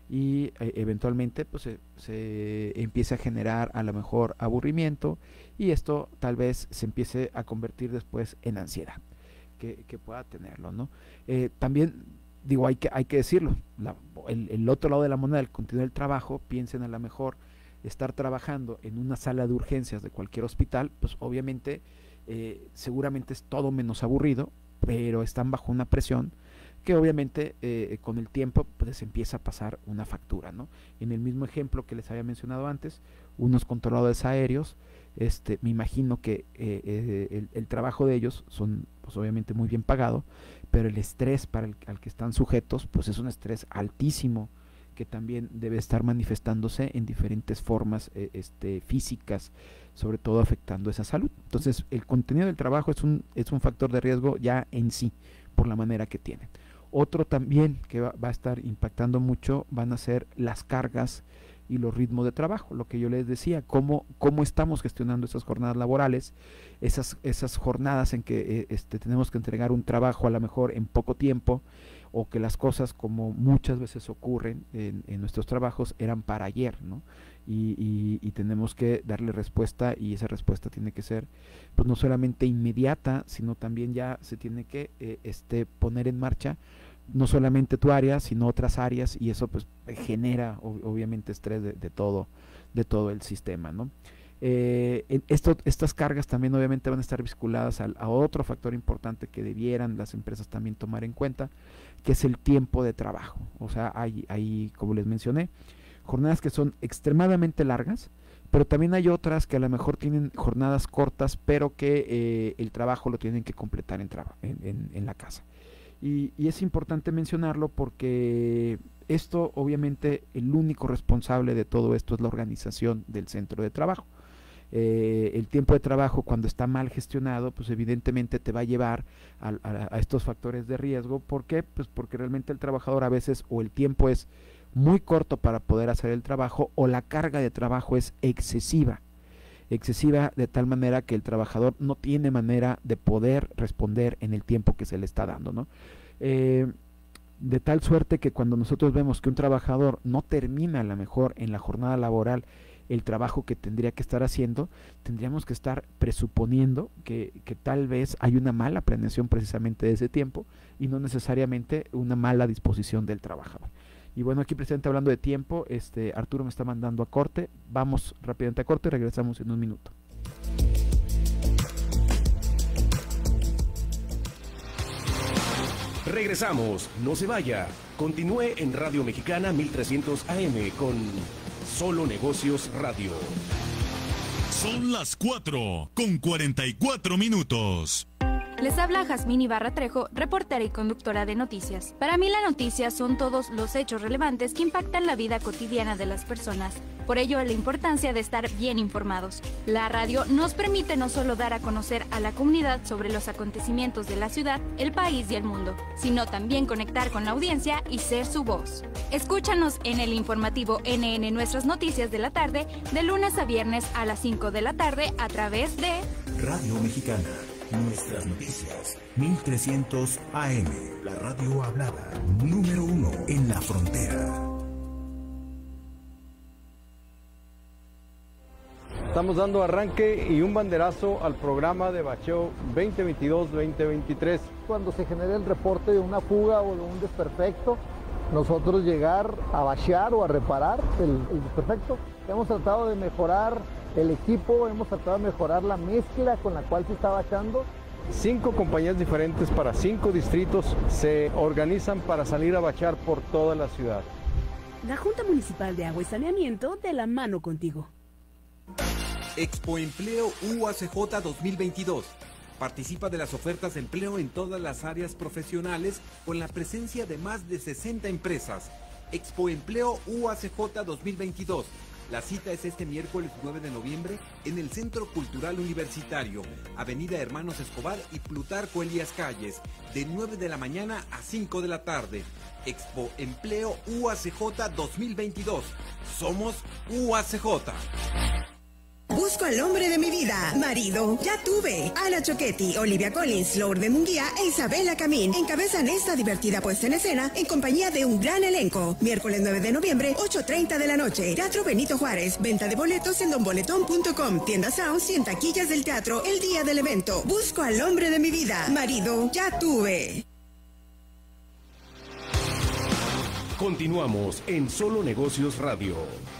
y eh, eventualmente pues se, se empiece a generar a lo mejor aburrimiento, y esto tal vez se empiece a convertir después en ansiedad que, que pueda tenerlo, ¿no? Eh, también digo, hay que, hay que decirlo, la, el, el otro lado de la moneda, el contenido del trabajo, piensen a lo mejor estar trabajando en una sala de urgencias de cualquier hospital, pues obviamente eh, seguramente es todo menos aburrido, pero están bajo una presión que obviamente eh, con el tiempo pues empieza a pasar una factura, ¿no? En el mismo ejemplo que les había mencionado antes, unos controladores aéreos, este, me imagino que eh, eh, el, el trabajo de ellos son pues obviamente muy bien pagado, pero el estrés para el al que están sujetos pues es un estrés altísimo, que también debe estar manifestándose en diferentes formas eh, este, físicas, sobre todo afectando esa salud. Entonces el contenido del trabajo es un, es un factor de riesgo ya en sí, por la manera que tienen. Otro también que va, va a estar impactando mucho van a ser las cargas y los ritmos de trabajo, lo que yo les decía, cómo, cómo estamos gestionando esas jornadas laborales, esas, esas jornadas en que eh, este, tenemos que entregar un trabajo a lo mejor en poco tiempo, o que las cosas, como muchas veces ocurren en, en nuestros trabajos, eran para ayer, ¿no? Y, y, y tenemos que darle respuesta, y esa respuesta tiene que ser pues no solamente inmediata, sino también ya se tiene que eh, este, poner en marcha no solamente tu área, sino otras áreas, y eso pues genera obviamente estrés de, de todo de todo el sistema, ¿no? Eh, esto, estas cargas también obviamente van a estar vinculadas a, a otro factor importante que debieran las empresas también tomar en cuenta, que es el tiempo de trabajo. O sea, hay, hay, como les mencioné, jornadas que son extremadamente largas, pero también hay otras que a lo mejor tienen jornadas cortas, pero que eh, el trabajo lo tienen que completar en, traba, en, en, en la casa. Y, y es importante mencionarlo porque esto, obviamente, el único responsable de todo esto es la organización del centro de trabajo. Eh, el tiempo de trabajo, cuando está mal gestionado, pues evidentemente te va a llevar a, a, a estos factores de riesgo. ¿Por qué? Pues porque realmente el trabajador a veces, o el tiempo es muy corto para poder hacer el trabajo, o la carga de trabajo es excesiva. excesiva, de tal manera que el trabajador no tiene manera de poder responder en el tiempo que se le está dando, ¿no? Eh, de tal suerte que cuando nosotros vemos que un trabajador no termina a lo mejor en la jornada laboral el trabajo que tendría que estar haciendo, tendríamos que estar presuponiendo que, que tal vez hay una mala planeación precisamente de ese tiempo y no necesariamente una mala disposición del trabajador. Y bueno, aquí precisamente hablando de tiempo, este Arturo me está mandando a corte. Vamos rápidamente a corte y regresamos en un minuto. Regresamos, no se vaya. Continúe en Radio Mexicana mil trescientos A M con Solo Negocios Radio. Son las cuatro con cuarenta y cuatro minutos. Les habla Jazmín Ibarra Trejo, reportera y conductora de noticias. Para mí la noticia son todos los hechos relevantes que impactan la vida cotidiana de las personas. Por ello, la importancia de estar bien informados. La radio nos permite no solo dar a conocer a la comunidad sobre los acontecimientos de la ciudad, el país y el mundo, sino también conectar con la audiencia y ser su voz. Escúchanos en el informativo N N Nuestras Noticias de la Tarde, de lunes a viernes a las cinco de la tarde a través de Radio Mexicana. Nuestras Noticias, mil trescientos A M, la radio hablada, número uno en la frontera. Estamos dando arranque y un banderazo al programa de bacheo veinte veintidós veinte veintitrés. Cuando se genere el reporte de una fuga o de un desperfecto, nosotros llegar a bachear o a reparar el, el desperfecto. Hemos tratado de mejorar el equipo, hemos tratado de mejorar la mezcla con la cual se está bachando. Cinco compañías diferentes para cinco distritos se organizan para salir a bachar por toda la ciudad. La Junta Municipal de Agua y Saneamiento, de la mano contigo. Expo Empleo U A C J dos mil veintidós. Participa de las ofertas de empleo en todas las áreas profesionales con la presencia de más de sesenta empresas. Expo Empleo U A C J dos mil veintidós. La cita es este miércoles nueve de noviembre en el Centro Cultural Universitario, Avenida Hermanos Escobar y Plutarco Elías Calles, de nueve de la mañana a cinco de la tarde. Expo Empleo U A C J dos mil veintidós. Somos U A C J. Busco al hombre de mi vida, marido, ya tuve. Ana Choquetti, Olivia Collins, Lourdes Munguía e Isabela Camín encabezan esta divertida puesta en escena en compañía de un gran elenco. Miércoles nueve de noviembre, ocho treinta de la noche. Teatro Benito Juárez. Venta de boletos en don boletón punto com. Tienda Sounds y en taquillas del teatro el día del evento. Busco al hombre de mi vida, marido, ya tuve. Continuamos en Solo Negocios Radio.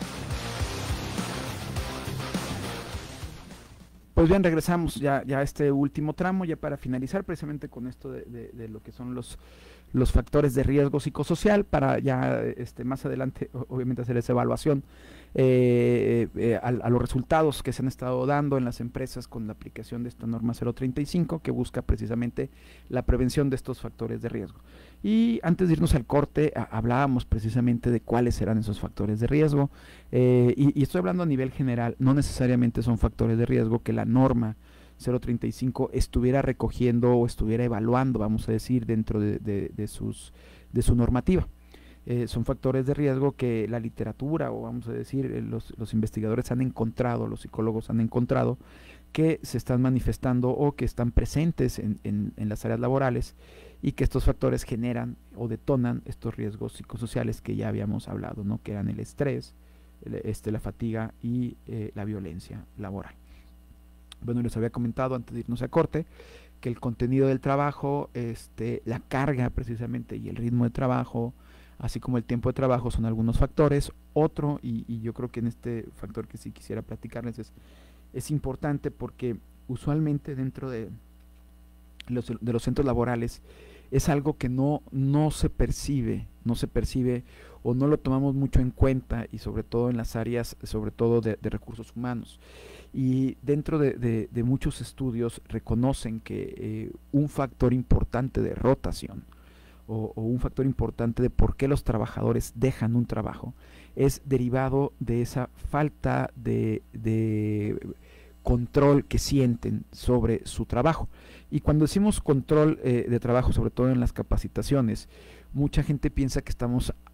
Pues bien, regresamos ya, ya a este último tramo, ya para finalizar precisamente con esto de, de, de lo que son los, los factores de riesgo psicosocial, para ya este, más adelante obviamente hacer esa evaluación eh, eh, a, a los resultados que se han estado dando en las empresas con la aplicación de esta norma cero treinta y cinco, que busca precisamente la prevención de estos factores de riesgo. Y antes de irnos al corte, a, hablábamos precisamente de cuáles eran esos factores de riesgo, eh, y, y estoy hablando a nivel general, no necesariamente son factores de riesgo que la norma cero treinta y cinco estuviera recogiendo o estuviera evaluando, vamos a decir, dentro de, de, de, sus, de su normativa. Eh, son factores de riesgo que la literatura, o vamos a decir, eh, los, los investigadores han encontrado, los psicólogos han encontrado, que se están manifestando o que están presentes en, en, en las áreas laborales, y que estos factores generan o detonan estos riesgos psicosociales que ya habíamos hablado, ¿no? Que eran el estrés, el, este, la fatiga y eh, la violencia laboral. Bueno, les había comentado antes de irnos a corte que el contenido del trabajo, este, la carga precisamente y el ritmo de trabajo, así como el tiempo de trabajo, son algunos factores. Otro, y, y yo creo que en este factor que sí quisiera platicarles, es, es importante porque usualmente dentro de los, de los centros laborales es algo que no, no se percibe, no se percibe o no lo tomamos mucho en cuenta, y sobre todo en las áreas, sobre todo de, de recursos humanos. Y dentro de, de, de muchos estudios reconocen que eh, un factor importante de rotación o, o un factor importante de por qué los trabajadores dejan un trabajo es derivado de esa falta de, de control que sienten sobre su trabajo. Y cuando decimos control eh, de trabajo, sobre todo en las capacitaciones, mucha gente piensa que estamos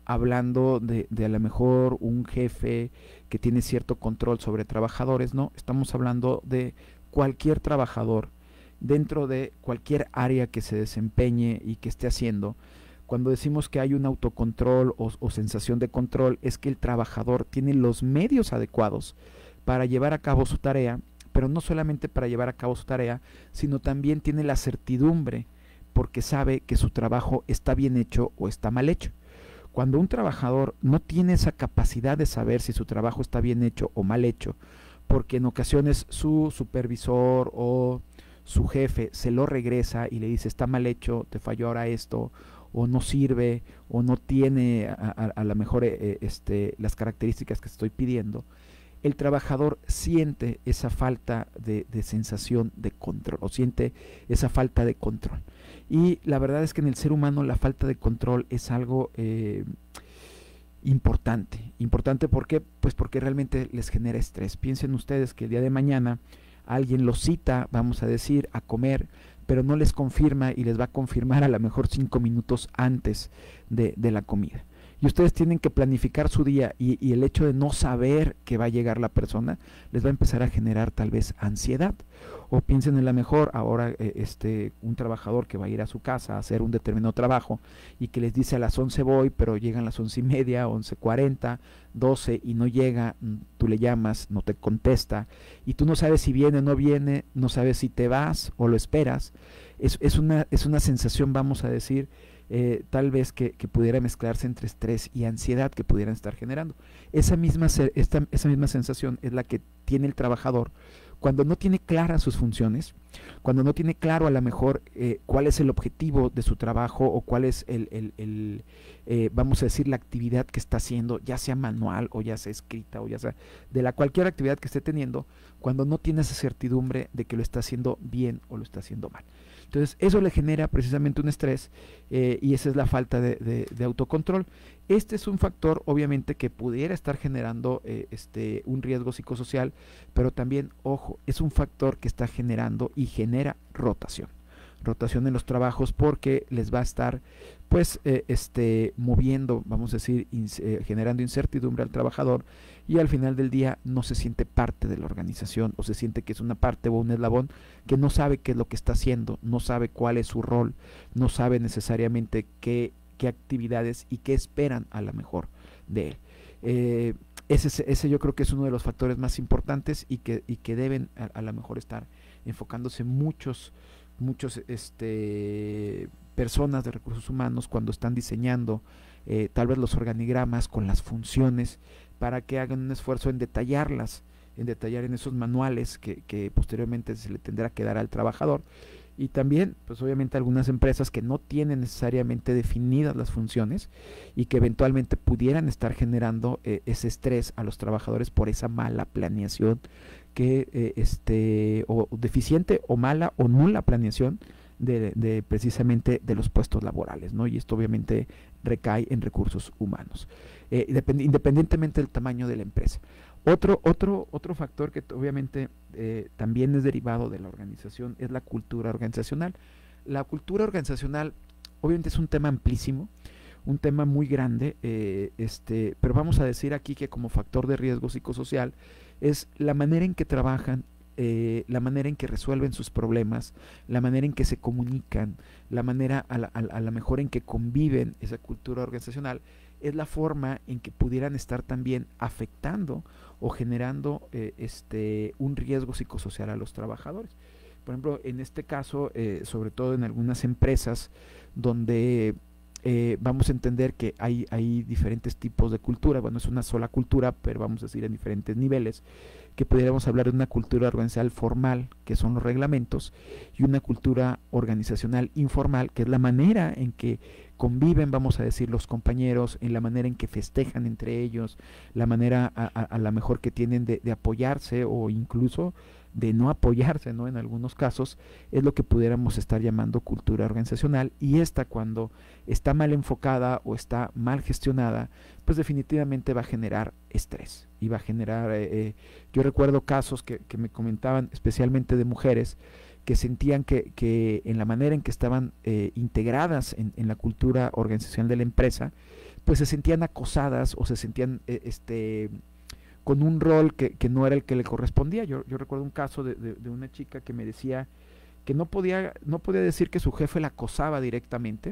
hablando de, de a lo mejor un jefe que tiene cierto control sobre trabajadores, no, estamos hablando de cualquier trabajador dentro de cualquier área que se desempeñe y que esté haciendo. Cuando decimos que hay un autocontrol o, o sensación de control, es que el trabajador tiene los medios adecuados para llevar a cabo su tarea, pero no solamente para llevar a cabo su tarea, sino también tiene la certidumbre porque sabe que su trabajo está bien hecho o está mal hecho. Cuando un trabajador no tiene esa capacidad de saber si su trabajo está bien hecho o mal hecho, porque en ocasiones su supervisor o su jefe se lo regresa y le dice está mal hecho, te falló ahora esto, o no sirve, o no tiene a, a, a lo mejor eh, este, las características que estoy pidiendo, el trabajador siente esa falta de, de sensación de control, o siente esa falta de control. Y la verdad es que en el ser humano la falta de control es algo eh, importante. Importante ¿por qué? Pues porque realmente les genera estrés. Piensen ustedes que el día de mañana alguien los cita, vamos a decir, a comer, pero no les confirma y les va a confirmar a lo mejor cinco minutos antes de, de la comida. Y ustedes tienen que planificar su día y, y el hecho de no saber que va a llegar la persona les va a empezar a generar tal vez ansiedad. O piensen en la mejor, ahora eh, este un trabajador que va a ir a su casa a hacer un determinado trabajo y que les dice a las once voy, pero llegan las once y media, once cuarenta, doce y no llega, tú le llamas, no te contesta y tú no sabes si viene o no viene, no sabes si te vas o lo esperas. Es, es, una, es una sensación, vamos a decir, Eh, tal vez que, que pudiera mezclarse entre estrés y ansiedad que pudieran estar generando. Esa misma, esta, esa misma sensación es la que tiene el trabajador cuando no tiene claras sus funciones, cuando no tiene claro a lo mejor eh, cuál es el objetivo de su trabajo o cuál es el, el, el eh, vamos a decir, la actividad que está haciendo, ya sea manual o ya sea escrita o ya sea de la cualquier actividad que esté teniendo, cuando no tiene esa certidumbre de que lo está haciendo bien o lo está haciendo mal. Entonces eso le genera precisamente un estrés eh, y esa es la falta de, de, de autocontrol. Este es un factor obviamente que pudiera estar generando eh, este, un riesgo psicosocial, pero también, ojo, es un factor que está generando y genera rotación. Rotación en los trabajos porque les va a estar pues eh, este, moviendo, vamos a decir, ins eh, generando incertidumbre al trabajador y al final del día no se siente parte de la organización o se siente que es una parte o un eslabón que no sabe qué es lo que está haciendo, no sabe cuál es su rol, no sabe necesariamente qué, qué actividades y qué esperan a lo mejor de él. Eh, ese, ese yo creo que es uno de los factores más importantes y que, y que deben a, a lo mejor estar enfocándose muchos muchos este, personas de recursos humanos cuando están diseñando eh, tal vez los organigramas con las funciones para que hagan un esfuerzo en detallarlas, en detallar en esos manuales que, que posteriormente se le tendrá que dar al trabajador. Y también, pues obviamente algunas empresas que no tienen necesariamente definidas las funciones y que eventualmente pudieran estar generando eh, ese estrés a los trabajadores por esa mala planeación que eh, este o deficiente o mala o nula planeación de, de precisamente de los puestos laborales, ¿no? Y esto obviamente recae en recursos humanos, eh, independientemente del tamaño de la empresa. Otro, otro, otro factor que obviamente eh, también es derivado de la organización es la cultura organizacional. La cultura organizacional obviamente es un tema amplísimo, un tema muy grande, eh, este, pero vamos a decir aquí que como factor de riesgo psicosocial es la manera en que trabajan, eh, la manera en que resuelven sus problemas, la manera en que se comunican, la manera a la, a, a la mejor en que conviven esa cultura organizacional, es la forma en que pudieran estar también afectando o generando eh, este, un riesgo psicosocial a los trabajadores. Por ejemplo, en este caso, eh, sobre todo en algunas empresas donde eh, vamos a entender que hay, hay diferentes tipos de cultura, bueno, es una sola cultura, pero vamos a decir en diferentes niveles, que pudiéramos hablar de una cultura organizacional formal, que son los reglamentos, y una cultura organizacional informal, que es la manera en que conviven, vamos a decir, los compañeros, en la manera en que festejan entre ellos, la manera a, a, a la mejor que tienen de, de apoyarse o incluso de no apoyarse, ¿no? En algunos casos es lo que pudiéramos estar llamando cultura organizacional, y esta cuando está mal enfocada o está mal gestionada, pues definitivamente va a generar estrés y va a generar, eh, eh, yo recuerdo casos que, que me comentaban especialmente de mujeres que sentían que, que en la manera en que estaban eh, integradas en, en la cultura organizacional de la empresa, pues se sentían acosadas o se sentían eh, este con un rol que, que no era el que le correspondía. Yo, yo recuerdo un caso de, de, de una chica que me decía que no podía, no podía decir que su jefe la acosaba directamente,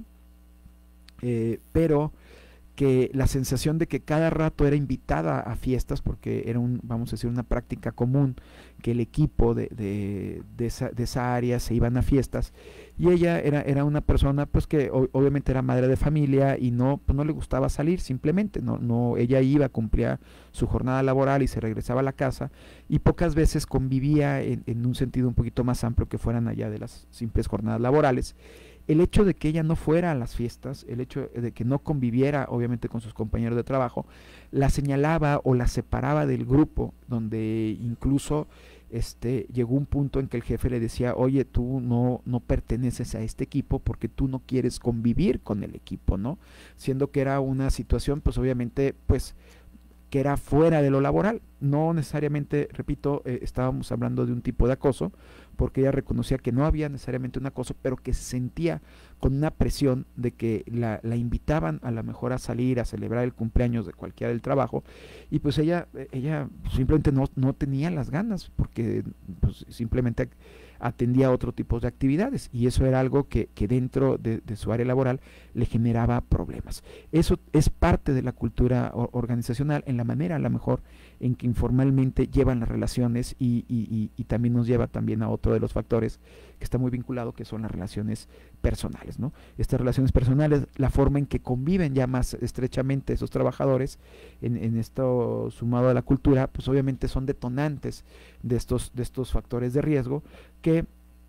eh, pero que la sensación de que cada rato era invitada a fiestas, porque era un, vamos a decir, una práctica común, que el equipo de, de, de, esa, de esa área se iban a fiestas, y ella era, era una persona pues que o, obviamente era madre de familia y no, pues no le gustaba salir, simplemente, no, no, ella iba, cumplía su jornada laboral y se regresaba a la casa, y pocas veces convivía en, en un sentido un poquito más amplio que fueran allá de las simples jornadas laborales. El hecho de que ella no fuera a las fiestas, el hecho de que no conviviera obviamente con sus compañeros de trabajo, la señalaba o la separaba del grupo, donde incluso este, llegó un punto en que el jefe le decía, oye, tú no, no perteneces a este equipo porque tú no quieres convivir con el equipo, ¿no? Siendo que era una situación, pues obviamente, pues, que era fuera de lo laboral. No necesariamente, repito, eh, estábamos hablando de un tipo de acoso, porque ella reconocía que no había necesariamente un acoso, pero que se sentía con una presión de que la, la invitaban a lo mejor a salir, a celebrar el cumpleaños de cualquiera del trabajo, y pues ella, ella simplemente no, no tenía las ganas, porque pues, simplemente atendía a otro tipo de actividades, y eso era algo que, que dentro de, de su área laboral le generaba problemas. Eso es parte de la cultura organizacional, en la manera a lo mejor en que informalmente llevan las relaciones, y, y, y, y también nos lleva también a otro de los factores que está muy vinculado, que son las relaciones personales, ¿no? Estas relaciones personales, la forma en que conviven ya más estrechamente esos trabajadores en, en esto sumado a la cultura, pues obviamente son detonantes de estos, de estos factores de riesgo que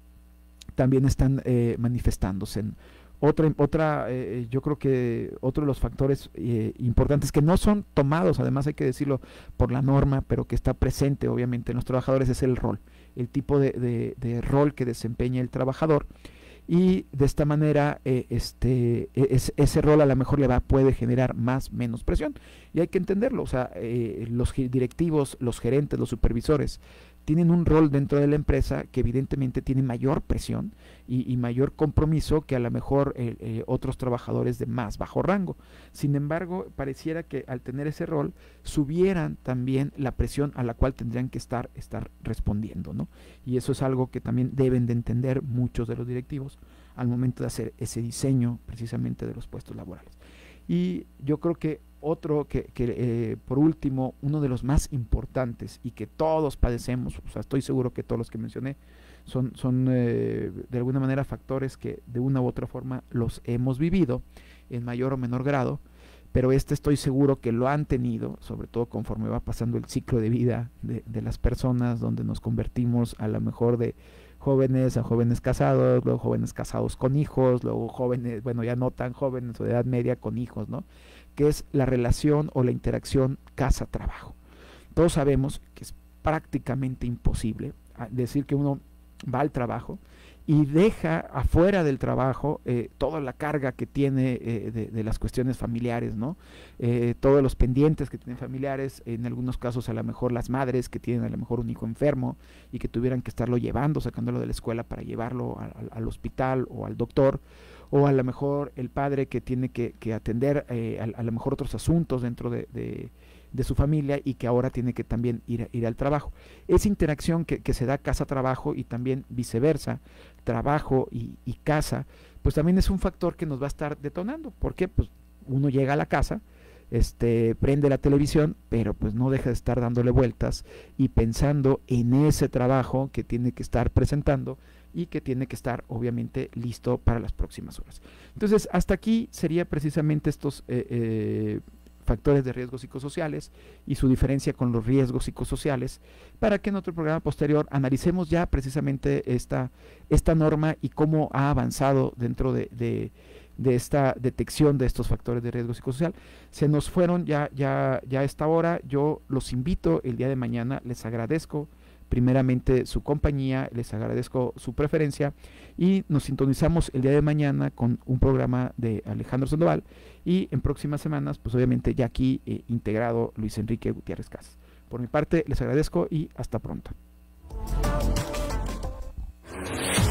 también están eh, manifestándose. En otra, otra eh, yo creo que otro de los factores eh, importantes que no son tomados, además hay que decirlo, por la norma, pero que está presente obviamente en los trabajadores, es el rol, el tipo de, de, de rol que desempeña el trabajador, y de esta manera eh, este es, ese rol a lo mejor le va puede generar más menos presión, y hay que entenderlo. O sea, eh, los directivos, los gerentes, los supervisores tienen un rol dentro de la empresa que evidentemente tiene mayor presión y, y mayor compromiso que a lo mejor eh, eh, otros trabajadores de más bajo rango. Sin embargo, pareciera que al tener ese rol subieran también la presión a la cual tendrían que estar, estar respondiendo, ¿no? Y eso es algo que también deben de entender muchos de los directivos al momento de hacer ese diseño precisamente de los puestos laborales. Y yo creo que otro que, que eh, por último, uno de los más importantes y que todos padecemos, o sea, estoy seguro que todos los que mencioné son, son eh, de alguna manera factores que de una u otra forma los hemos vivido en mayor o menor grado, pero este estoy seguro que lo han tenido, sobre todo conforme va pasando el ciclo de vida de, de las personas, donde nos convertimos a lo mejor de jóvenes a jóvenes casados, luego jóvenes casados con hijos, luego jóvenes, bueno, ya no tan jóvenes o de edad media con hijos, ¿no? Que es la relación o la interacción casa-trabajo. Todos sabemos que es prácticamente imposible decir que uno va al trabajo y deja afuera del trabajo eh, toda la carga que tiene eh, de, de las cuestiones familiares, ¿no? Eh, todos los pendientes que tienen familiares, en algunos casos a lo mejor las madres que tienen a lo mejor un hijo enfermo y que tuvieran que estarlo llevando, sacándolo de la escuela para llevarlo a, a, al hospital o al doctor, o a lo mejor el padre que tiene que, que atender eh, a, a lo mejor otros asuntos dentro de, de, de su familia y que ahora tiene que también ir, ir al trabajo. Esa interacción que, que se da casa-trabajo y también viceversa, trabajo y, y casa, pues también es un factor que nos va a estar detonando. ¿Por qué? Pues uno llega a la casa, este, prende la televisión, pero pues no deja de estar dándole vueltas y pensando en ese trabajo que tiene que estar presentando y que tiene que estar obviamente listo para las próximas horas. Entonces, hasta aquí sería precisamente estos eh, eh, factores de riesgos psicosociales y su diferencia con los riesgos psicosociales, para que en otro programa posterior analicemos ya precisamente esta, esta norma y cómo ha avanzado dentro de, de, de esta detección de estos factores de riesgo psicosocial. Se nos fueron ya, ya, ya a esta hora. Yo los invito el día de mañana, les agradezco primeramente su compañía, les agradezco su preferencia y nos sintonizamos el día de mañana con un programa de Alejandro Sandoval y en próximas semanas pues obviamente ya aquí eh, integrado Luis Enrique Gutiérrez Casas. Por mi parte les agradezco y hasta pronto.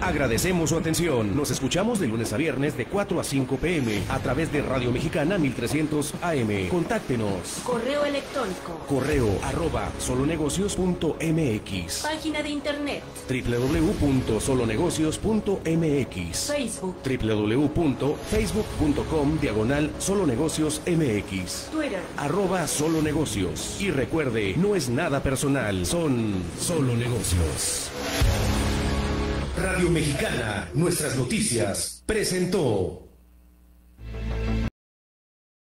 Agradecemos su atención. Nos escuchamos de lunes a viernes de cuatro a cinco pm a través de Radio Mexicana mil trescientos A M. Contáctenos. Correo electrónico. Correo arroba solonegocios punto m x. Página de internet. doble u doble u doble u punto solonegocios punto m x. Facebook. doble u doble u doble u punto facebook punto com diagonal solonegocios m x. Twitter. Arroba solonegocios. Y recuerde, no es nada personal, son solo negocios. Radio Mexicana, nuestras noticias, presentó.